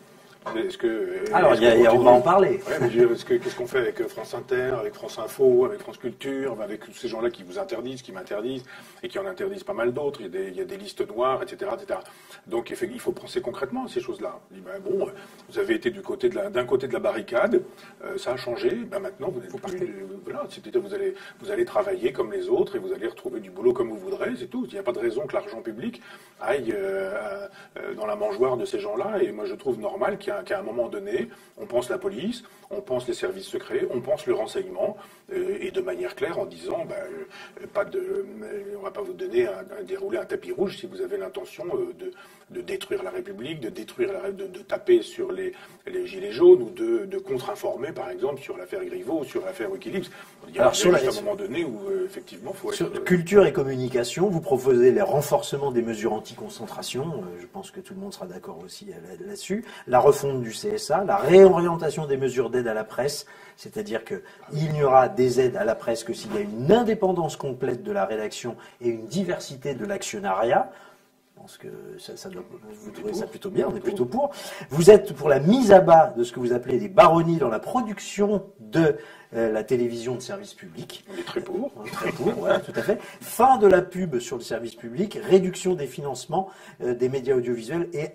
On va en parler. Ouais, mais qu'est-ce qu'on fait avec France Inter, avec France Info, avec France Culture, avec tous ces gens-là qui vous interdisent, qui m'interdisent, et qui en interdisent pas mal d'autres. Il y a des listes noires, etc., etc. Donc il faut penser concrètement à ces choses-là. On dit, bon, vous avez été d'un côté de la barricade, ça a changé, maintenant vous n'êtes plus... Voilà, c'est-à-dire vous allez travailler comme les autres et vous allez retrouver du boulot comme vous voudrez, c'est tout. Il n'y a pas de raison que l'argent public aille dans la mangeoire de ces gens-là, et moi je trouve normal qu'à un moment donné, on pense la police, on pense les services secrets, on pense le renseignement, et de manière claire en disant, on ne va pas vous donner dérouler un tapis rouge si vous avez l'intention de détruire la République, de taper sur les gilets jaunes, ou de contre-informer, par exemple, sur l'affaire Griveaux ou sur l'affaire Wikileaks. Il y a juste un moment donné où, effectivement, il faut être... Sur culture et communication, vous proposez le renforcement des mesures anti-concentration, je pense que tout le monde sera d'accord aussi là-dessus, la refonte du CSA, la réorientation des mesures d'aide aides à la presse, c'est-à-dire qu'il n'y aura des aides à la presse que s'il y a une indépendance complète de la rédaction et une diversité de l'actionnariat. Je pense que vous trouvez ça plutôt bien, on est plutôt pour. Vous êtes pour la mise à bas de ce que vous appelez des baronnies dans la production de la télévision de service public. On est très pour. On est très pour, voilà, tout à fait. Fin de la pub sur le service public, réduction des financements des médias audiovisuels et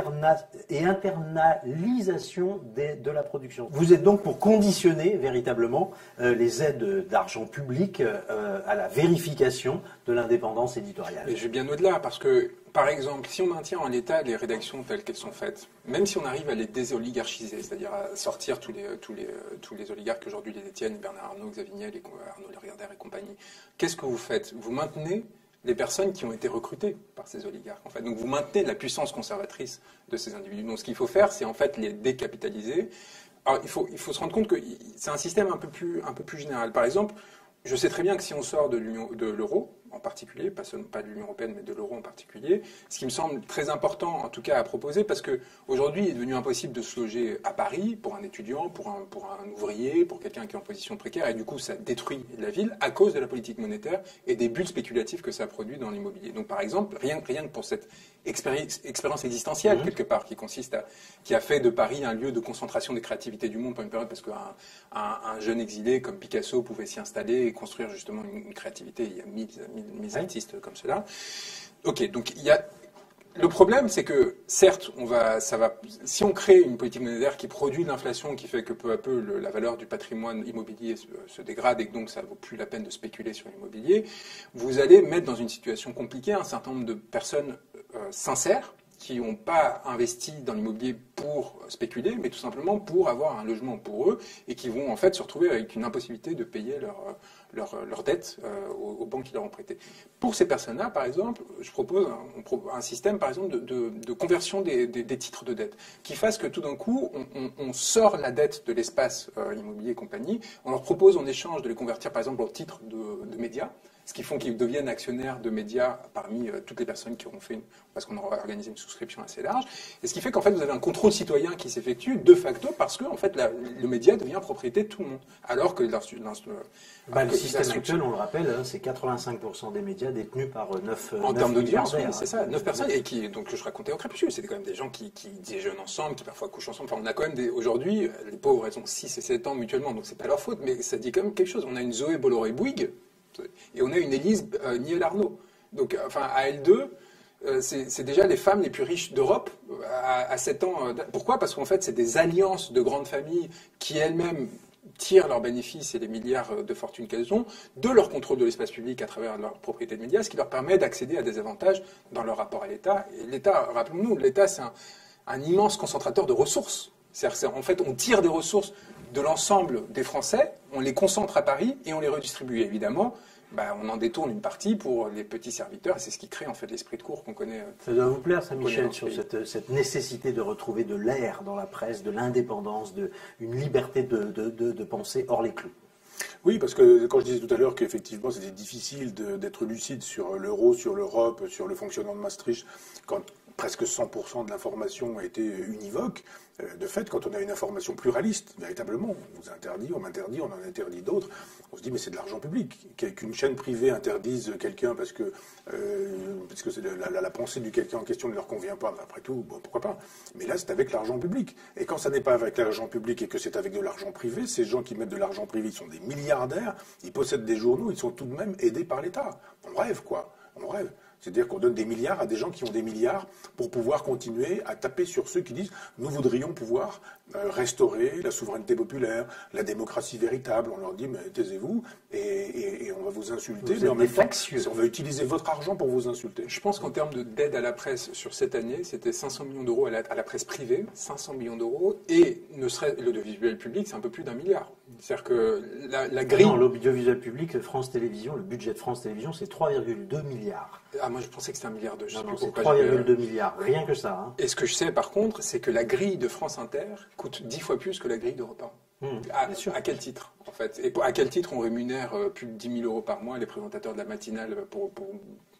internalisation de la production. Vous êtes donc pour conditionner véritablement les aides d'argent public à la vérification de l'indépendance éditoriale. Mais je vais bien au-delà, parce que, par exemple, si on maintient en l'état les rédactions telles qu'elles sont faites, même si on arrive à les désoligarchiser, c'est-à-dire à sortir tous les oligarques qu'aujourd'hui les détiennent, Bernard Arnault, Xavier Niel, Arnaud Lagardère et compagnie, qu'est-ce que vous faites? Vous maintenez les personnes qui ont été recrutées par ces oligarques, en fait. Donc vous maintenez la puissance conservatrice de ces individus. Donc ce qu'il faut faire, c'est en fait les décapitaliser. Alors il faut se rendre compte que c'est un système un peu plus général. Par exemple, je sais très bien que si on sort de l'euro, en particulier, pas de l'Union européenne, mais de l'euro en particulier, ce qui me semble très important, en tout cas, à proposer, parce qu'aujourd'hui, il est devenu impossible de se loger à Paris pour un étudiant, pour un ouvrier, pour quelqu'un qui est en position précaire, et du coup, ça détruit la ville à cause de la politique monétaire et des bulles spéculatives que ça produit dans l'immobilier. Donc, par exemple, rien que pour cette expérience existentielle, quelque part, qui a fait de Paris un lieu de concentration des créativités du monde pendant une période, parce qu'un jeune exilé comme Picasso pouvait s'y installer et construire justement une créativité. Il y a mille artistes comme cela. Ok, donc le problème, c'est que certes, si on crée une politique monétaire qui produit de l'inflation, qui fait que peu à peu la valeur du patrimoine immobilier se dégrade et que donc ça ne vaut plus la peine de spéculer sur l'immobilier, vous allez mettre dans une situation compliquée un certain nombre de personnes sincères qui n'ont pas investi dans l'immobilier pour spéculer, mais tout simplement pour avoir un logement pour eux, et qui vont en fait se retrouver avec une impossibilité de payer leurs dettes aux banques qui leur ont prêté. Pour ces personnes-là, par exemple, je propose un système, par exemple, de conversion des titres de dette, qui fasse que tout d'un coup, on sort la dette de l'espace immobilier et compagnie, on leur propose en échange de les convertir, par exemple, en titres de médias, ce qui font qu'ils deviennent actionnaires de médias parmi toutes les personnes qui auront fait, parce qu'on aura organisé une souscription assez large, et ce qui fait qu'en fait vous avez un contrôle citoyen qui s'effectue de facto parce que en fait le média devient propriété de tout le monde, alors que le système actuel, on le rappelle, c'est 85% des médias détenus par 9 en termes d'audience, oui, c'est ça, 9 personnes, et qui, donc je racontais au Crépuscule, c'était quand même des gens qui déjeunent ensemble, qui parfois couchent ensemble. Enfin, on a quand même aujourd'hui, les pauvres, elles ont 6 et 7 ans mutuellement, donc c'est pas leur faute, mais ça dit quand même quelque chose. On a une Zoé Bolloré-Bouygues, et on a une Élise Niel-Arnaud. Donc, enfin, à L2, c'est déjà les femmes les plus riches d'Europe à 7 ans. Pourquoi? Parce qu'en fait, c'est des alliances de grandes familles qui elles-mêmes tirent leurs bénéfices et les milliards de fortune qu'elles ont de leur contrôle de l'espace public à travers leur propriété de médias, ce qui leur permet d'accéder à des avantages dans leur rapport à l'État. Et l'État, rappelons-nous, l'État, c'est un immense concentrateur de ressources. En fait, on tire des ressources de l'ensemble des Français, on les concentre à Paris et on les redistribue. Évidemment, on en détourne une partie pour les petits serviteurs, et c'est ce qui crée en fait l'esprit de cour qu'on connaît. Ça doit vous plaire, ça, Michel, sur cette nécessité de retrouver de l'air dans la presse, de l'indépendance, une liberté de penser hors les clous. Oui, parce que quand je disais tout à l'heure qu'effectivement c'était difficile d'être lucide sur l'euro, sur l'Europe, sur le fonctionnement de Maastricht, quand presque 100% de l'information a été univoque, de fait, quand on a une information pluraliste, véritablement, on vous interdit, on m'interdit, on en interdit d'autres, on se dit mais c'est de l'argent public. Qu'une chaîne privée interdise quelqu'un parce que c'est la pensée du quelqu'un en question ne leur convient pas, après tout, bon, pourquoi pas. Mais là, c'est avec l'argent public. Et quand ça n'est pas avec l'argent public et que c'est avec de l'argent privé, ces gens qui mettent de l'argent privé, ils sont des milliardaires, ils possèdent des journaux, ils sont tout de même aidés par l'État. On rêve, quoi. On rêve. C'est-à-dire qu'on donne des milliards à des gens qui ont des milliards pour pouvoir continuer à taper sur ceux qui disent « nous voudrions pouvoir restaurer la souveraineté populaire, la démocratie véritable ». On leur dit « mais taisez-vous et on va vous insulter, mais en même temps, on va utiliser votre argent pour vous insulter ». Je pense qu'en termes d'aide à la presse sur cette année, c'était 500 millions d'euros à la presse privée, 500 millions d'euros, et l'audiovisuel public, c'est un peu plus d'1 milliard. C'est-à-dire que la grille... Non, l'audiovisuel public, France Télévisions, le budget de France Télévisions, c'est 3,2 milliards. Ah, moi je pensais que c'était 1 milliard de... Non, c'est 3,2 milliards, rien que ça. Hein. Et ce que je sais par contre, c'est que la grille de France Inter coûte 10 fois plus que la grille d'Europe 1. À quel titre, en fait? Et à quel titre on rémunère plus de 10 000 euros par mois les présentateurs de la matinale pour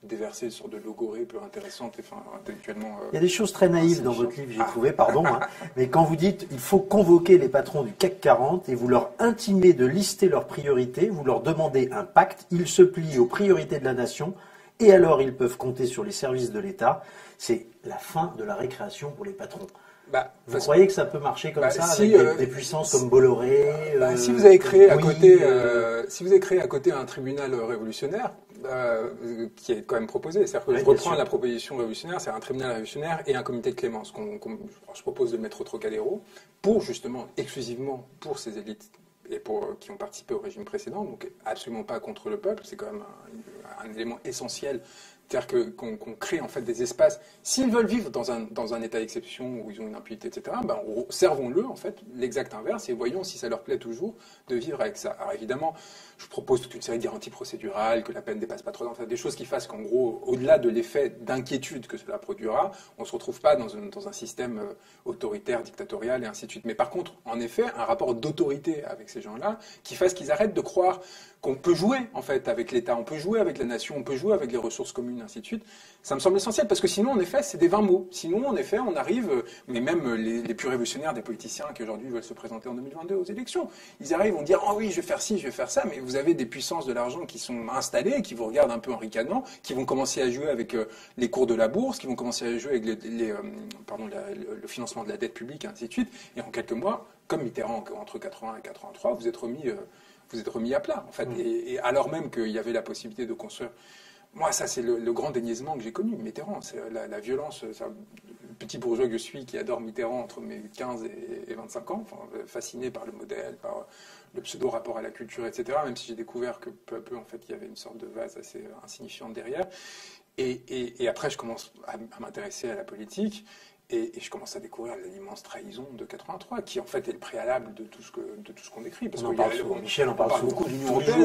déverser une sorte de logorée peu intéressante et enfin, intellectuellement. Il y a des choses très naïves dans votre livre, j'ai trouvé, pardon, hein, mais quand vous dites il faut convoquer les patrons du CAC 40 et vous leur intimez de lister leurs priorités, vous leur demandez un pacte, ils se plient aux priorités de la nation et alors ils peuvent compter sur les services de l'État. C'est la fin de la récréation pour les patrons. Vous croyez que ça peut marcher comme ça si, avec des puissances comme Bolloré si vous avez créé à côté, Bouygues, si vous avez créé à côté un tribunal révolutionnaire qui est quand même proposé, c'est-à-dire que Oui, je bien reprends sûr. la proposition révolutionnaire, c'est un tribunal révolutionnaire et un comité de clémence. Je propose de mettre au Trocadéro pour justement exclusivement pour ces élites et pour qui ont participé au régime précédent, donc absolument pas contre le peuple. C'est quand même un élément essentiel. C'est-à-dire qu'on crée en fait des espaces. S'ils veulent vivre dans un état d'exception où ils ont une impunité, etc., ben, servons-le en fait l'exact inverse et voyons si ça leur plaît toujours de vivre avec ça. Alors évidemment, je propose toute une série de garanties procédurales, que la peine dépasse pas 3 ans, enfin, des choses qui fassent qu'en gros, au-delà de l'effet d'inquiétude que cela produira, on ne se retrouve pas dans un système autoritaire, dictatorial et ainsi de suite. Mais par contre, en effet, un rapport d'autorité avec ces gens-là qui fasse qu'ils arrêtent de croire qu'on peut jouer en fait avec l'État, on peut jouer avec la nation, on peut jouer avec les ressources communes, ainsi de suite. Ça me semble essentiel parce que sinon, en effet, c'est des vains mots. Sinon, en effet, on arrive, mais même les plus révolutionnaires des politiciens qui aujourd'hui veulent se présenter en 2022 aux élections, ils arrivent, on dit oh oui, je vais faire ci, je vais faire ça, mais vous avez des puissances de l'argent qui sont installées, qui vous regardent un peu en ricanant, qui vont commencer à jouer avec les cours de la bourse, qui vont commencer à jouer avec le financement de la dette publique, ainsi de suite. Et en quelques mois, comme Mitterrand entre 80 et 83, vous êtes remis à plat, en fait. Et alors même qu'il y avait la possibilité de construire. Moi, ça, c'est le grand déniaisement que j'ai connu, Mitterrand. C'est la violence. Le petit bourgeois que je suis qui adore Mitterrand entre mes 15 et 25 ans, enfin, fasciné par le modèle, par le pseudo-rapport à la culture, etc., même si j'ai découvert que peu à peu, en fait, il y avait une sorte de vase assez insignifiante derrière. Et après, je commence à m'intéresser à la politique. Et je commence à découvrir l'immense trahison de 83, qui en fait est le préalable de tout ce qu'on décrit. Parce Michel en parle beaucoup de l'Union européenne,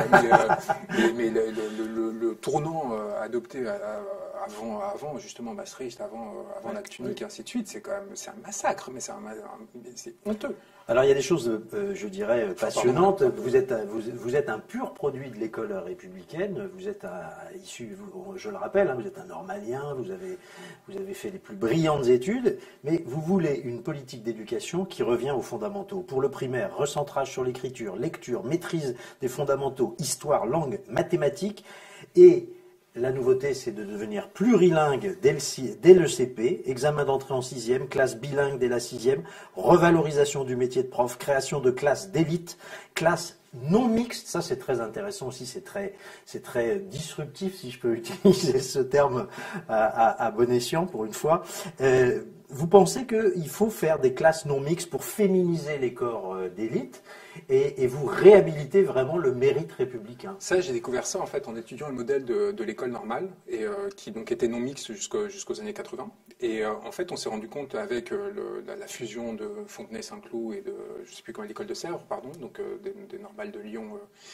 mais le tournant adopté avant justement Maastricht, avant l'acte unique, et ainsi de suite, c'est un massacre, mais c'est honteux. Alors il y a des choses, je dirais, passionnantes. Vous êtes un pur produit de l'école républicaine. Vous êtes issu, je le rappelle, hein, vous êtes un normalien. Vous avez fait les plus brillantes études, mais vous voulez une politique d'éducation qui revient aux fondamentaux. Pour le primaire, recentrage sur l'écriture, lecture, maîtrise des fondamentaux, histoire, langue, mathématiques et la nouveauté, c'est de devenir plurilingue dès le CP, examen d'entrée en 6e, classe bilingue dès la 6e, revalorisation du métier de prof, création de classes d'élite, classes non mixtes, ça c'est très intéressant aussi, c'est très disruptif si je peux utiliser ce terme à bon escient pour une fois. Vous pensez qu'il faut faire des classes non mixtes pour féminiser les corps d'élite et vous réhabiliter vraiment le mérite républicain? Ça, j'ai découvert ça en fait en étudiant le modèle de l'école normale et qui donc était non mixte jusqu'aux années 80. Et en fait, on s'est rendu compte avec la fusion de Fontenay-Saint-Cloud et de, je sais plus comment, l'école de Sèvres, pardon, donc des normales de Lyon,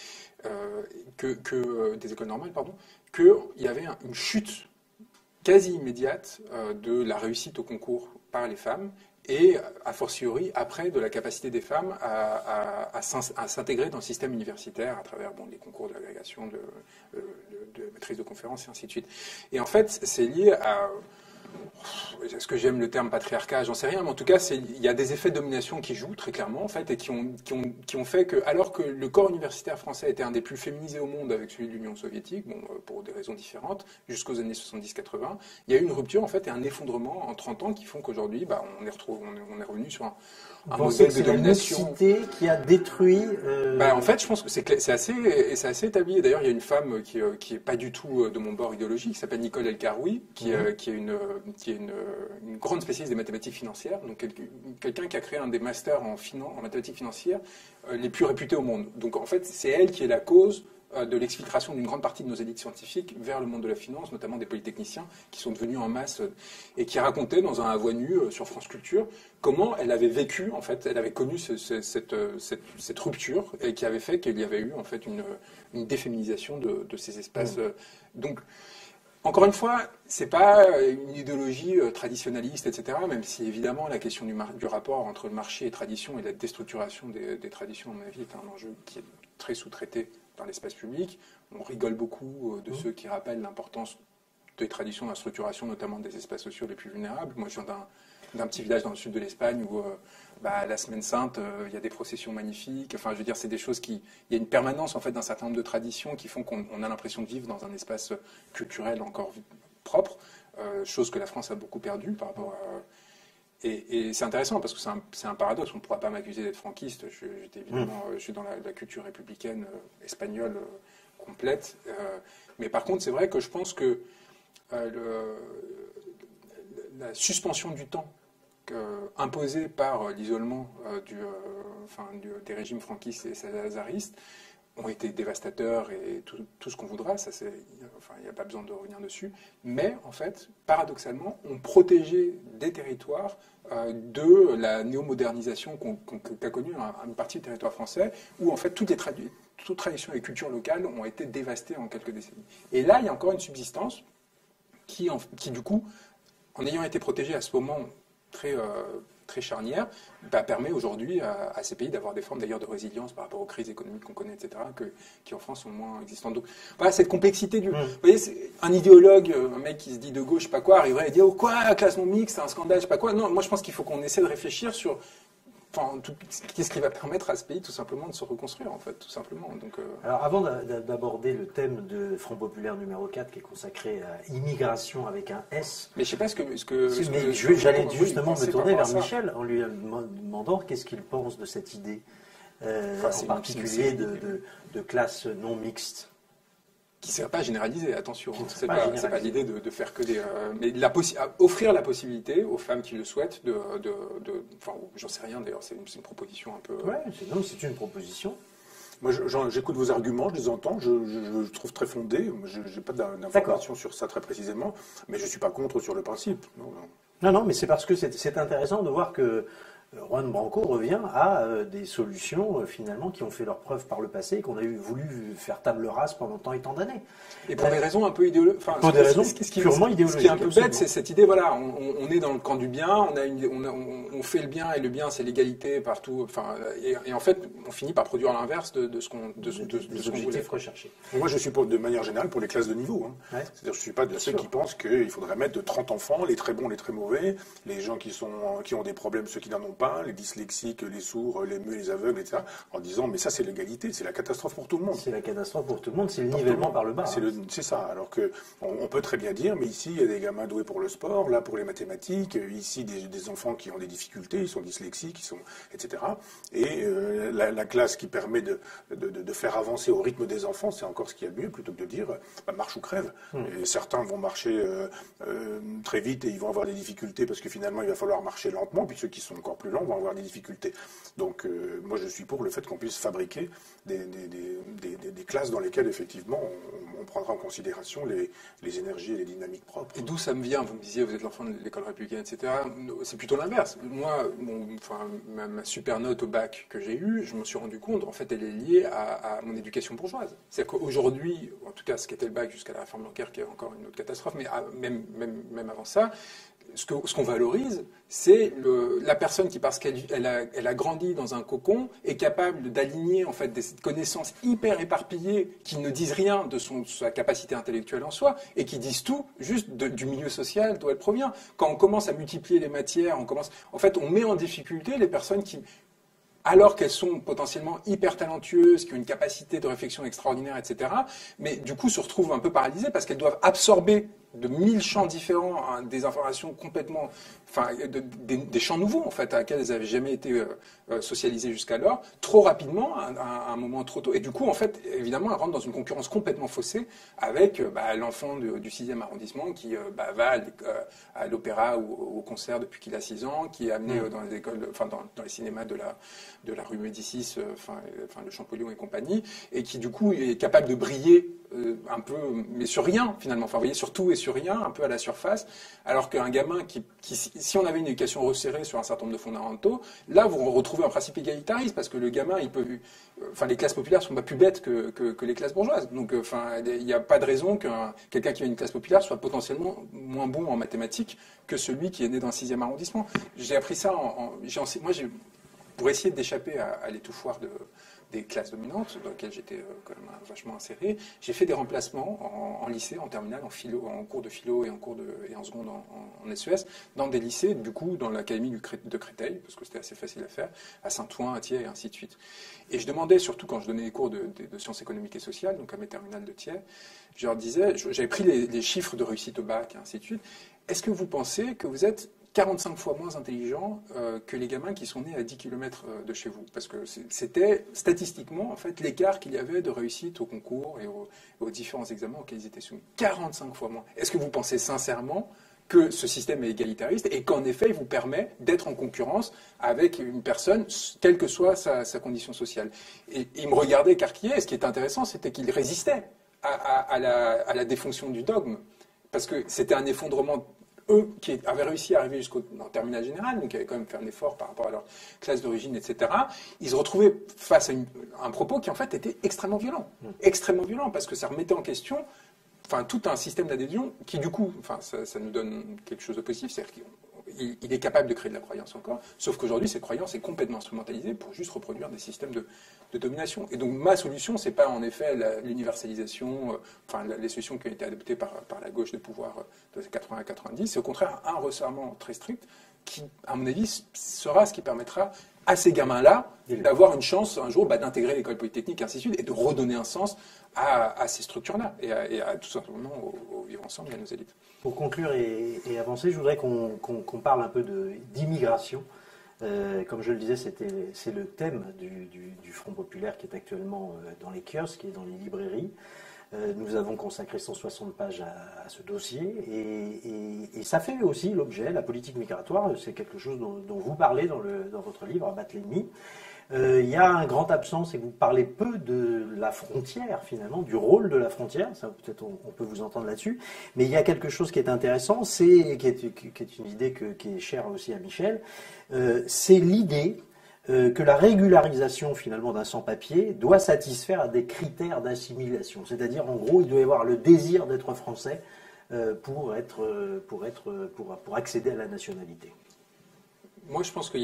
des écoles normales, pardon, qu'il y avait une chute quasi immédiate de la réussite au concours par les femmes et, a fortiori, après, de la capacité des femmes à s'intégrer dans le système universitaire à travers les concours d'agrégation, de maîtrise de conférences et ainsi de suite. Et en fait, c'est lié à... Est-ce que j'aime le terme patriarcat? J'en sais rien, mais en tout cas, il y a des effets de domination qui jouent très clairement, en fait, et qui ont fait que, alors que le corps universitaire français était un des plus féminisés au monde avec celui de l'Union soviétique, pour des raisons différentes, jusqu'aux années 70-80, il y a eu une rupture, en fait, et un effondrement en 30 ans qui font qu'aujourd'hui, on est revenu sur un modèle de domination. C'est la mixité qui a détruit... En fait, je pense que c'est assez établi. Et d'ailleurs, il y a une femme qui est pas du tout de mon bord idéologique, qui s'appelle Nicole El-Karoui, qui est une grande spécialiste des mathématiques financières, donc quelqu'un qui a créé un des masters en mathématiques financières les plus réputés au monde. Donc en fait, c'est elle qui est la cause de l'exfiltration d'une grande partie de nos élites scientifiques vers le monde de la finance, notamment des polytechniciens qui sont devenus en masse et qui racontaient dans un à voix nue sur France Culture comment elle avait vécu, en fait, elle avait connu cette rupture et qui avait fait qu'il y avait eu en fait une déféminisation de ces espaces. Donc, encore une fois, c'est pas une idéologie traditionnaliste, etc., même si évidemment la question du rapport entre le marché et tradition et la déstructuration des traditions, à mon avis, est un enjeu qui est très sous-traité dans l'espace public. On rigole beaucoup de ceux qui rappellent l'importance des traditions, de la structuration, notamment des espaces sociaux les plus vulnérables. Moi, je viens d'un petit village dans le sud de l'Espagne où, la Semaine Sainte, il y a des processions magnifiques. Enfin, je veux dire, c'est des choses il y a une permanence, en fait, d'un certain nombre de traditions qui font qu'on a l'impression de vivre dans un espace culturel encore propre, chose que la France a beaucoup perdue par rapport à... Et c'est intéressant parce que c'est un paradoxe. On ne pourra pas m'accuser d'être franquiste. Je suis dans la culture républicaine espagnole complète. Mais par contre, c'est vrai que je pense que la suspension du temps imposée par l'isolement des régimes franquistes et salzaristes ont été dévastateurs et tout ce qu'on voudra, il n'y a pas besoin de revenir dessus, mais en fait, paradoxalement, ont protégé des territoires de la néo-modernisation qu'a connue une partie du territoire français, où en fait toutes traditions et cultures locales ont été dévastées en quelques décennies. Et là, il y a encore une subsistance qui du coup, en ayant été protégée à ce moment très charnière, permet aujourd'hui à ces pays d'avoir des formes d'ailleurs de résilience par rapport aux crises économiques qu'on connaît, etc., qui en France sont moins existantes. Donc voilà, cette complexité du... Vous voyez, un idéologue, un mec qui se dit de gauche, je sais pas quoi, arriverait et dire « Oh quoi, classement mixte, c'est un scandale, je sais pas quoi ». Non, moi je pense qu'il faut qu'on essaie de réfléchir sur... qu'est-ce qui va permettre à ce pays tout simplement de se reconstruire, en fait, tout simplement. Donc, Alors, avant d'aborder le thème de Front Populaire numéro 4, qui est consacré à immigration avec un S... Mais je sais pas j'allais justement me tourner vers Michel en lui demandant qu'est-ce qu'il pense de cette idée, en particulier de classe non mixte. Qui ne serait pas généralisé, attention. C'est pas l'idée de faire que des... mais offrir la possibilité aux femmes qui le souhaitent j'en sais rien d'ailleurs, c'est une proposition un peu... Ouais, c'est une proposition. Moi, j'écoute vos arguments, je les entends, je trouve très fondés. Je n'ai pas d'informations sur ça très précisément, mais je ne suis pas contre sur le principe. Non, mais c'est parce que c'est intéressant de voir que Juan Branco revient à des solutions finalement qui ont fait leur preuve par le passé et qu'on a voulu faire table rase pendant tant et tant d'années. Et pour des raisons un peu idéologiques. Pour des raisons purement idéologiques. Ce qui est un peu bête, c'est cette idée, voilà, on est dans le camp du bien, on fait le bien et le bien c'est l'égalité partout. Et en fait, on finit par produire l'inverse de ce qu'on voulait rechercher. Moi, je suis de manière générale pour les classes de niveau. Hein. Ouais. C'est-à-dire, je ne suis pas de ceux qui pensent qu'il faudrait mettre de 30 enfants, les très bons, les très mauvais, les gens qui ont des problèmes, ceux qui n'en ont pas, les dyslexiques, les sourds, les muets, les aveugles, etc. En disant, mais ça, c'est l'égalité, c'est la catastrophe pour tout le monde. C'est la catastrophe pour tout le monde, c'est le nivellement par le bas. C'est ça. Alors qu'on peut très bien dire, mais ici, il y a des gamins doués pour le sport, là pour les mathématiques, ici, des enfants qui ont des difficultés, ils sont dyslexiques, etc. Et la classe qui permet de faire avancer au rythme des enfants, c'est encore ce qu'il y a de mieux, plutôt que de dire, marche ou crève. Et certains vont marcher très vite et ils vont avoir des difficultés parce que finalement, il va falloir marcher lentement, puis ceux qui sont encore plus lents vont avoir des difficultés. Donc, moi, je suis pour le fait qu'on puisse fabriquer des classes dans lesquelles, effectivement, on prendra en considération les énergies et les dynamiques propres. Et d'où ça me vient? Vous me disiez, vous êtes l'enfant de l'école républicaine, etc. C'est plutôt l'inverse. Moi, ma super note au bac que j'ai eue, je me suis rendu compte, en fait, elle est liée à mon éducation bourgeoise. C'est-à-dire qu'aujourd'hui, en tout cas, ce qu'était le bac jusqu'à la réforme bancaire, qui est encore une autre catastrophe, mais même avant ça, ce qu'on valorise, c'est la personne qui, parce qu'elle a grandi dans un cocon, est capable d'aligner en fait des connaissances hyper éparpillées qui ne disent rien de sa capacité intellectuelle en soi et qui disent tout juste du milieu social d'où elle provient. Quand on commence à multiplier les matières, on met en difficulté les personnes qui, alors qu'elles sont potentiellement hyper talentueuses, qui ont une capacité de réflexion extraordinaire, etc., mais du coup se retrouvent un peu paralysées parce qu'elles doivent absorber de 1000 champs différents, des informations complètement, des champs nouveaux en fait, à laquelle elles n'avaient jamais été socialisées jusqu'alors, trop rapidement, à un moment trop tôt. Et du coup, en fait, évidemment, elles rentrent dans une concurrence complètement faussée avec l'enfant du 6e arrondissement qui va à l'opéra ou au concert depuis qu'il a 6 ans, qui est amené dans les écoles, dans les cinémas de la rue Médicis, le Champollion et compagnie, et qui du coup est capable de briller un peu, mais sur rien finalement, vous voyez, sur tout et sur rien, un peu à la surface, alors qu'un gamin qui, si on avait une éducation resserrée sur un certain nombre de fondamentaux, là vous retrouvez un principe égalitariste, parce que le gamin, les classes populaires sont pas plus bêtes que les classes bourgeoises, donc il n'y a pas de raison que quelqu'un qui a une classe populaire soit potentiellement moins bon en mathématiques que celui qui est né dans le 6e arrondissement. J'ai appris ça pour essayer d'échapper à l'étouffoir des classes dominantes, dans lesquelles j'étais quand même vachement inséré. J'ai fait des remplacements en lycée, en terminale, en philo, en cours de philo et en seconde en SES, dans des lycées, du coup, dans l'académie de Créteil, parce que c'était assez facile à faire, à Saint-Ouen, à Thiers, et ainsi de suite. Et je demandais, surtout quand je donnais des cours de sciences économiques et sociales, donc à mes terminales de Thiers, je leur disais, j'avais pris les chiffres de réussite au bac, et ainsi de suite, est-ce que vous pensez que vous êtes 45 fois moins intelligents que les gamins qui sont nés à 10 km de chez vous? Parce que c'était statistiquement, en fait, l'écart qu'il y avait de réussite au concours et aux différents examens auxquels ils étaient soumis. 45 fois moins. Est-ce que vous pensez sincèrement que ce système est égalitariste et qu'en effet, il vous permet d'être en concurrence avec une personne, quelle que soit sa condition sociale? Et il me regardait écarquillé, et ce qui était intéressant, c'était qu'il résistait à la défonction du dogme. Parce que c'était un effondrement, eux qui avaient réussi à arriver jusqu'en terminale générale, donc qui avaient quand même fait un effort par rapport à leur classe d'origine, etc., ils se retrouvaient face à un propos qui en fait était extrêmement violent, parce que ça remettait en question tout un système d'adhésion qui du coup, ça nous donne quelque chose de positif, c'est-à-dire qu'il est capable de créer de la croyance encore, sauf qu'aujourd'hui cette croyance est complètement instrumentalisée pour juste reproduire des systèmes de domination. Et donc ma solution, c'est pas en effet l'universalisation, les solutions qui ont été adoptées par la gauche de pouvoir de 80 à 90, c'est au contraire un resserrement très strict qui, à mon avis, sera ce qui permettra à ces gamins-là d'avoir une chance un jour d'intégrer l'école polytechnique, et ainsi de suite, et de redonner un sens à ces structures-là, et à tout simplement au vivre ensemble et à nos élites. Pour conclure et avancer, je voudrais qu'on parle un peu d'immigration. Comme je le disais, c'est le thème du Front populaire qui est actuellement dans les kiosques et dans les librairies. Nous avons consacré 160 pages à ce dossier et ça fait aussi l'objet, la politique migratoire, c'est quelque chose dont vous parlez dans votre livre, Abattre l'ennemi. Il y a un grand absent, c'est que vous parlez peu de la frontière finalement, du rôle de la frontière, ça peut-être on peut vous entendre là-dessus, mais il y a quelque chose qui est intéressant, qui est une idée qui est chère aussi à Michel, c'est l'idée que la régularisation finalement d'un sans-papier doit satisfaire à des critères d'assimilation. C'est-à-dire, en gros, il doit y avoir le désir d'être français pour accéder à la nationalité. Moi, je pense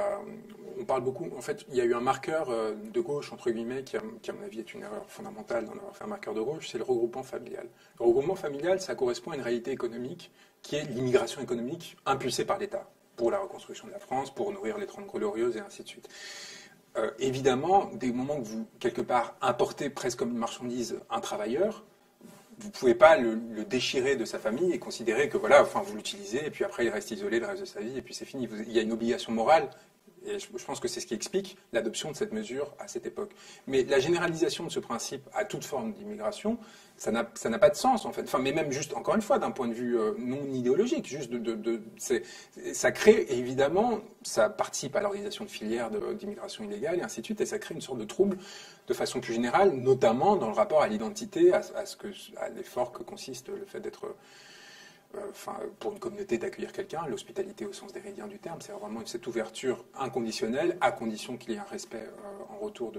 on parle beaucoup, en fait, il y a eu un marqueur de gauche, entre guillemets, qui à mon avis est une erreur fondamentale d'en avoir fait un marqueur de gauche, c'est le regroupement familial. Le regroupement familial, ça correspond à une réalité économique qui est l'immigration économique impulsée par l'État, pour la reconstruction de la France, pour nourrir les 30 glorieuses et ainsi de suite. Évidemment, dès le moment que vous, quelque part, importez presque comme une marchandise un travailleur, vous ne pouvez pas le déchirer de sa famille et considérer que voilà, vous l'utilisez et puis après il reste isolé le reste de sa vie et puis c'est fini. Il y a une obligation morale et je pense que c'est ce qui explique l'adoption de cette mesure à cette époque. Mais la généralisation de ce principe à toute forme d'immigration, ça n'a pas de sens en fait. Mais même juste, encore une fois, d'un point de vue non idéologique, juste ça crée, et évidemment, ça participe à l'organisation de filières d'immigration illégale et ainsi de suite, et ça crée une sorte de trouble de façon plus générale, notamment dans le rapport à l'identité, à l'effort que consiste le fait d'être... pour une communauté d'accueillir quelqu'un, l'hospitalité au sens déridien du terme, c'est vraiment cette ouverture inconditionnelle, à condition qu'il y ait un respect en retour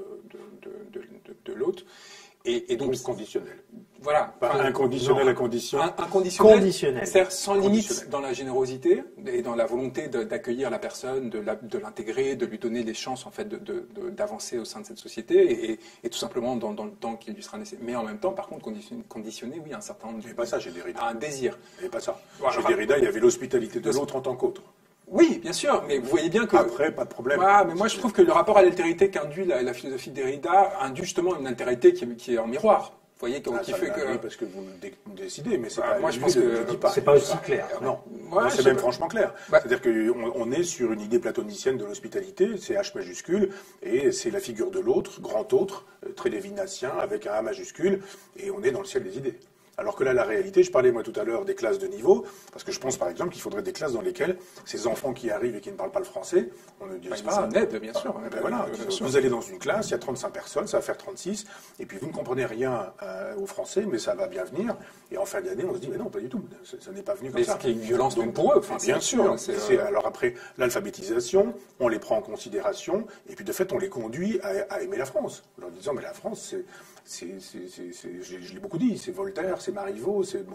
de l'autre. Et donc conditionnel. Voilà. Pas inconditionnel à condition. Conditionnel. C'est-à-dire sans limite dans la générosité et dans la volonté d'accueillir la personne, de l'intégrer, de lui donner les chances en fait d'avancer au sein de cette société et tout simplement dans le temps qui lui sera nécessaire. Mais en même temps, par contre, conditionner, oui, un certain nombre. Mais pas ça chez Derrida. Un désir. Mais pas ça. Voilà. Chez Derrida, il y avait l'hospitalité de l'autre en tant qu'autre. Oui, bien sûr, mais vous voyez bien que... Après, pas de problème. Voilà, mais moi je trouve que le rapport à l'altérité qu'induit la philosophie de Derrida induit justement une altérité qui est en miroir. Vous voyez, qui fait que... parce que vous décidez, mais c'est pas... Moi, je pense que c'est pas aussi clair. Non, c'est même franchement clair. C'est-à-dire qu'on est sur une idée platonicienne de l'hospitalité, c'est H majuscule, et c'est la figure de l'autre, grand autre, très lévinassien, avec un A majuscule, et on est dans le ciel des idées. Alors que là, la réalité, je parlais moi tout à l'heure des classes de niveau, parce que je pense par exemple qu'il faudrait des classes dans lesquelles ces enfants qui arrivent et qui ne parlent pas le français, on ne dit pas. Ils aident, bien sûr. Voilà. Vous allez dans une classe, il y a 35 personnes, ça va faire 36, et puis vous ne comprenez rien au français, mais ça va bien venir. Et en fin d'année, on se dit, mais non, pas du tout, ça n'est pas venu comme ça. Mais c'est une violence donc pour eux. Bien sûr. Alors après, l'alphabétisation, on les prend en considération, et puis de fait, on les conduit à aimer la France. En leur disant, mais la France, je l'ai beaucoup dit, c'est Voltaire, c'est Marivaux, c'est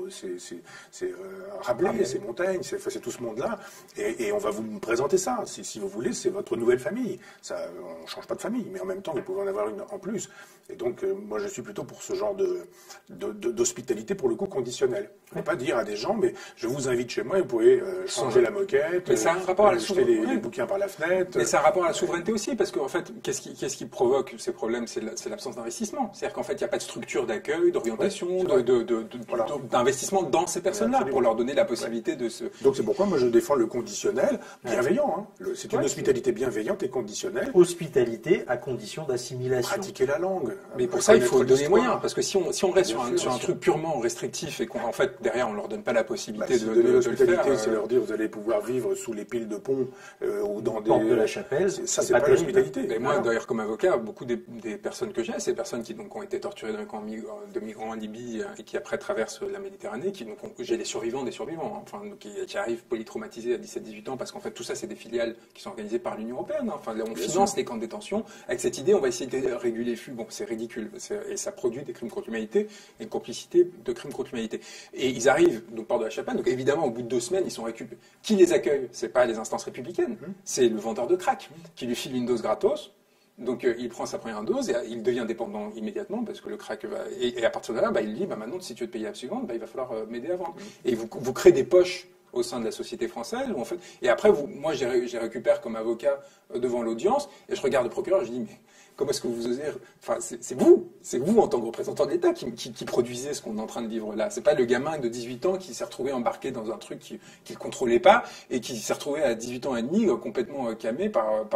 Rabelais, c'est Montaigne, c'est tout ce monde-là. Et on va vous présenter ça. Si vous voulez, c'est votre nouvelle famille. Ça, on ne change pas de famille, mais en même temps, vous pouvez en avoir une en plus. Et donc, moi, je suis plutôt pour ce genre d'hospitalité, pour le coup, conditionnelle. On ne peut pas dire à des gens, mais je vous invite chez moi et vous pouvez changer la moquette, jeter les bouquins par la fenêtre. Mais c'est un rapport à la souveraineté aussi, parce qu'en fait, qu'est-ce qui provoque ces problèmes? C'est l'absence d'investissement. C'est-à-dire qu'en fait, il n'y a pas de structure d'accueil, d'orientation, d'investissement dans ces personnes-là, pour leur donner la possibilité de se... Donc c'est pourquoi moi je défends le conditionnel bienveillant. Hein. C'est une hospitalité bienveillante et conditionnelle. Hospitalité à condition d'assimilation. Pratiquer la langue. Mais pour ça, il faut donner les moyens, parce que si on reste sur un truc purement restrictif et qu'en fait, derrière, on leur donne pas la possibilité de le faire... c'est leur dire, vous allez pouvoir vivre sous les piles de pont ou dans des... Porte de la Chapelle, ça, c'est pas l'hospitalité. Mais moi, d'ailleurs, comme avocat, beaucoup des personnes que j'ai, c'est des personnes qui ont été torturées dans un camp de migrants en Libye et qui après traversent la Méditerranée, j'ai des survivants, enfin, qui arrivent polytraumatisés à 17-18 ans, parce qu'en fait, tout ça, c'est des filiales qui sont organisées par l'Union européenne. Enfin, on finance les camps de détention. Avec cette idée, on va essayer de réguler les flux. Bon, c'est ridicule. Et ça produit des crimes contre l'humanité et une complicité de crimes contre l'humanité. Et ils arrivent, donc, port de la Chapelle. Donc, évidemment, au bout de 2 semaines, ils sont récupérés. Qui les accueille? C'est pas les instances républicaines. C'est le vendeur de crack qui lui file une dose gratos. Donc il prend sa première dose et il devient dépendant immédiatement parce que le crack va... Et à partir de là, il dit, maintenant, si tu veux te payer la suivante, il va falloir m'aider à vendre. Et vous créez des poches au sein de la société française. Où en fait... Et après, moi, j'ai récupère comme avocat devant l'audience et je regarde le procureur et je dis, mais comment est-ce que vous osez... Enfin, c'est vous, en tant que représentant de l'État, qui produisez ce qu'on est en train de vivre là. C'est pas le gamin de 18 ans qui s'est retrouvé embarqué dans un truc qu'il ne contrôlait pas et qui s'est retrouvé à 18 ans et demi complètement camé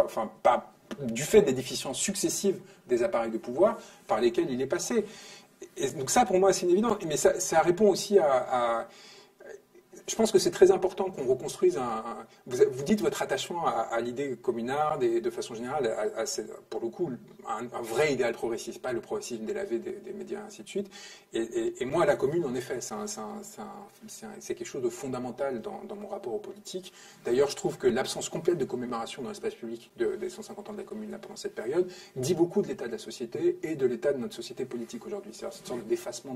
du fait des déficiences successives des appareils de pouvoir par lesquels il est passé. Et donc ça, pour moi, c'est une évidence. Mais ça répond aussi à... Je pense que c'est très important qu'on reconstruise vous dites votre attachement à l'idée communarde et de façon générale, pour le coup, un vrai idéal progressiste, pas le progressisme délavé des médias et ainsi de suite. Et moi, la commune, en effet, c'est quelque chose de fondamental dans mon rapport aux politiques. D'ailleurs, je trouve que l'absence complète de commémoration dans l'espace public des 150 ans de la commune là, pendant cette période dit beaucoup de l'état de la société et de l'état de notre société politique aujourd'hui. C'est une sorte d'effacement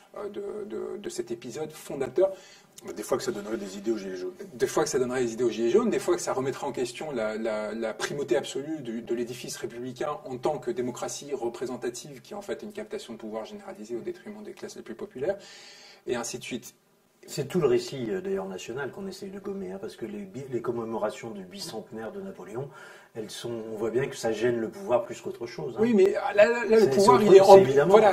de cet épisode fondateur. Des fois que ça donnerait des idées aux Gilets jaunes. Des fois que ça donnerait des idées aux Gilets jaunes, des fois que ça remettrait en question la primauté absolue de l'édifice républicain en tant que démocratie représentative, qui est en fait une captation de pouvoir généralisée au détriment des classes les plus populaires, et ainsi de suite. C'est tout le récit, d'ailleurs, national qu'on essaye de gommer, parce que les commémorations du bicentenaire de Napoléon, on voit bien que ça gêne le pouvoir plus qu'autre chose. Oui, mais là le pouvoir, il est évidemment. Voilà,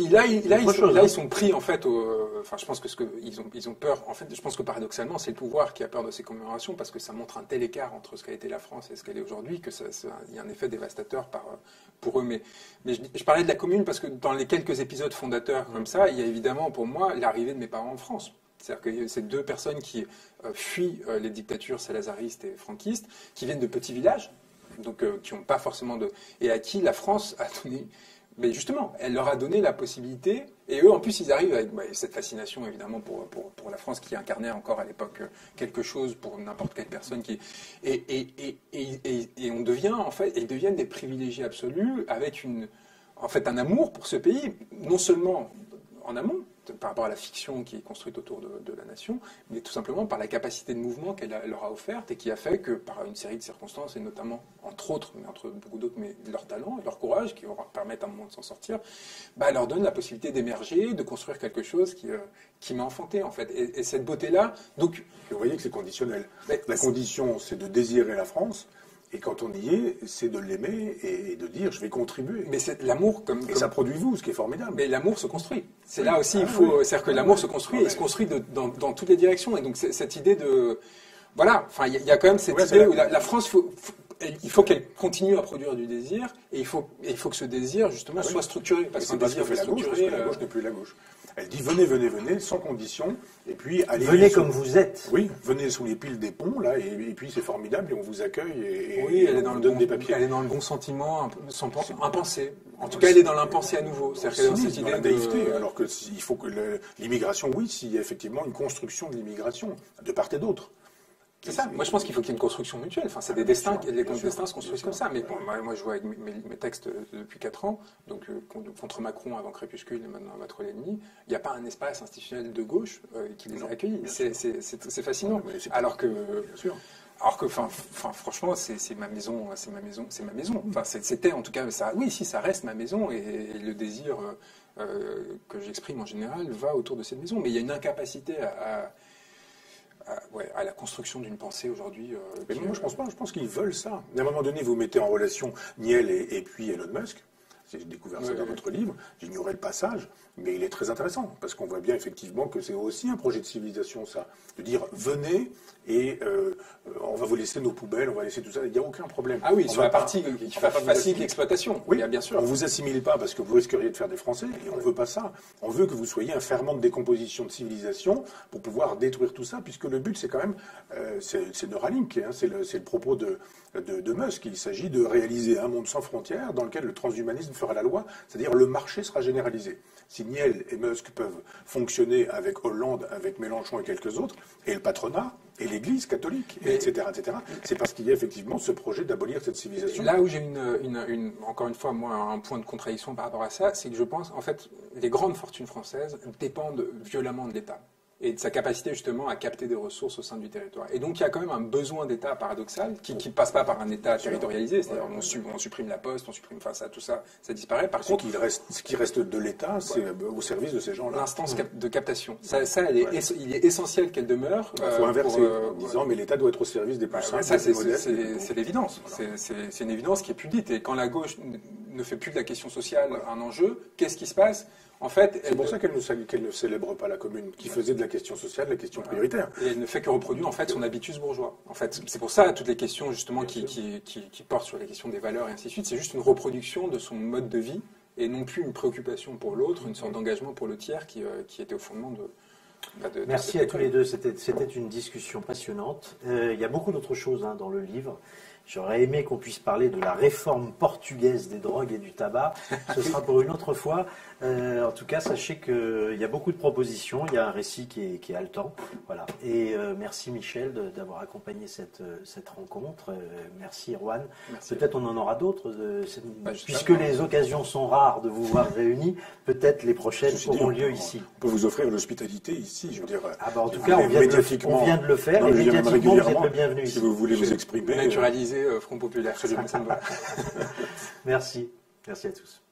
ils sont pris, en fait, enfin, je pense ils ont peur. En fait, je pense que paradoxalement, c'est le pouvoir qui a peur de ces commémorations, parce que ça montre un tel écart entre ce qu'a été la France et ce qu'elle est aujourd'hui, que il y a un effet dévastateur pour eux. Mais je parlais de la commune, parce que dans les quelques épisodes fondateurs comme ça, il y a évidemment, pour moi, l'arrivée de mes parents en France. C'est-à-dire que c'est 2 personnes qui fuient les dictatures salazaristes et franquistes, qui viennent de petits villages, donc qui n'ont pas forcément de... Et à qui la France a donné... Mais justement, elle leur a donné la possibilité, et eux, en plus, ils arrivent avec cette fascination, évidemment, pour la France, qui incarnait encore à l'époque quelque chose pour n'importe quelle personne. Et on devient, en fait, ils deviennent des privilégiés absolus, avec un amour pour ce pays, non seulement en amont, par rapport à la fiction qui est construite autour de la nation, mais tout simplement par la capacité de mouvement qu'elle leur a offerte et qui a fait que, par une série de circonstances, et notamment, entre beaucoup d'autres, mais leur talent et leur courage, qui leur permettent à un moment de s'en sortir, leur donne la possibilité d'émerger, de construire quelque chose qui m'a enfanté, en fait. Et cette beauté-là, donc... Vous voyez que c'est conditionnel. La condition, c'est de désirer la France. Et quand on y est, c'est de l'aimer et de dire je vais contribuer. Mais c'est l'amour Et ça produit vous, ce qui est formidable. Mais l'amour se construit. C'est là aussi, c'est-à-dire que l'amour se construit et se construit dans toutes les directions. Et donc cette idée de, voilà, enfin il y a quand même cette idée où la France, il faut qu'elle continue à produire du désir et il faut que ce désir justement soit structuré. Parce qu'un désir fait la gauche, parce que la gauche n'est plus la gauche. Elle dit venez, sans condition, et puis allez. Venez comme vous êtes. Oui, venez sous les piles des ponts, là, et puis c'est formidable, et on vous accueille, et elle on donne des papiers. Elle est dans le bon sentiment, impensé. En tout cas, elle est dans l'impensé à nouveau. C'est-à-dire qu'elle est dans cette idée de naïveté, alors qu'il faut que l'immigration, oui, s'il y a effectivement une construction de l'immigration, de part et d'autre, C'est ça. Moi, je pense qu'il faut qu'il y ait une construction mutuelle. Enfin, c'est des destins, les destins se construisent comme ça. Mais bon, moi, je vois avec mes textes depuis 4 ans, donc contre Macron avant Crépuscule et maintenant Abattre l'ennemi, il n'y a pas un espace institutionnel de gauche qui les a accueillis. C'est fascinant. Alors que, enfin, franchement, c'est ma maison, c'est ma maison. Enfin, c'était en tout cas ça. Oui, si ça reste ma maison et le désir que j'exprime en général va autour de cette maison. Mais il y a une incapacité à la construction d'une pensée aujourd'hui. Mais moi, je pense pas. Je pense qu'ils veulent ça. À un moment donné, vous mettez en relation Niel et puis Elon Musk. J'ai découvert ça dans votre livre. J'ignorais le passage, mais il est très intéressant parce qu'on voit bien effectivement que c'est aussi un projet de civilisation, ça, de dire venez et on va vous laisser nos poubelles, on va laisser tout ça. Il n'y a aucun problème. Ah oui, sur la partie qui facilite l'exploitation. Oui, bien sûr. On vous assimile pas parce que vous risqueriez de faire des Français et on veut pas ça. On veut que vous soyez un ferment de décomposition de civilisation pour pouvoir détruire tout ça, puisque le but c'est quand même c'est Neuralink, hein, c'est le propos de Musk. Il s'agit de réaliser un monde sans frontières dans lequel le transhumanisme fera la loi, c'est-à-dire le marché sera généralisé. Si Niel et Musk peuvent fonctionner avec Hollande, avec Mélenchon et quelques autres, et le patronat, et l'Église catholique, etc., c'est parce qu'il y a effectivement ce projet d'abolir cette civilisation. Là où j'ai encore une fois, moi, un point de contradiction par rapport à ça, c'est que je pense, en fait, les grandes fortunes françaises dépendent violemment de l'État et de sa capacité justement à capter des ressources au sein du territoire. Et donc il y a quand même un besoin d'État paradoxal qui ne passe pas par un État territorialisé, c'est-à-dire on supprime la poste, on supprime, enfin ça, tout ça, ça disparaît. Par contre, ce qui reste de l'État, c'est au service de ces gens-là. L'instance de captation. Ça il est essentiel qu'elle demeure. Il faut inverser en disant mais l'État doit être au service des plus simples. Ça c'est l'évidence. C'est une évidence qui est plus dite. Et quand la gauche ne fait plus de la question sociale un enjeu, qu'est-ce qui se passe? En fait, c'est pour ça qu'elle ne célèbre pas la Commune, qui faisait de la question sociale la question prioritaire. Et elle ne fait que reproduire en fait son habitus bourgeois. En fait, c'est pour ça toutes les questions justement qui portent sur les questions des valeurs et ainsi de suite, c'est juste une reproduction de son mode de vie et non plus une préoccupation pour l'autre, une sorte d'engagement pour le tiers qui était au fondement de. Merci à tous les deux, c'était une discussion passionnante. Il y a beaucoup d'autres choses dans le livre. J'aurais aimé qu'on puisse parler de la réforme portugaise des drogues et du tabac. Ce sera pour une autre fois. En tout cas, sachez qu'il y a beaucoup de propositions. Il y a un récit qui est haletant. Voilà. Et merci Michel d'avoir accompagné cette rencontre. Merci Erwan. Peut-être on en aura d'autres. Puisque les occasions sont rares de vous voir réunis, peut-être les prochaines auront lieu ici. On peut vous offrir l'hospitalité ici, je veux dire. En tout cas, on vient de le faire. Et médiatiquement, vous êtes le bienvenu ici. Si vous voulez vous exprimer. Naturaliser Front Populaire. Merci. Merci à tous.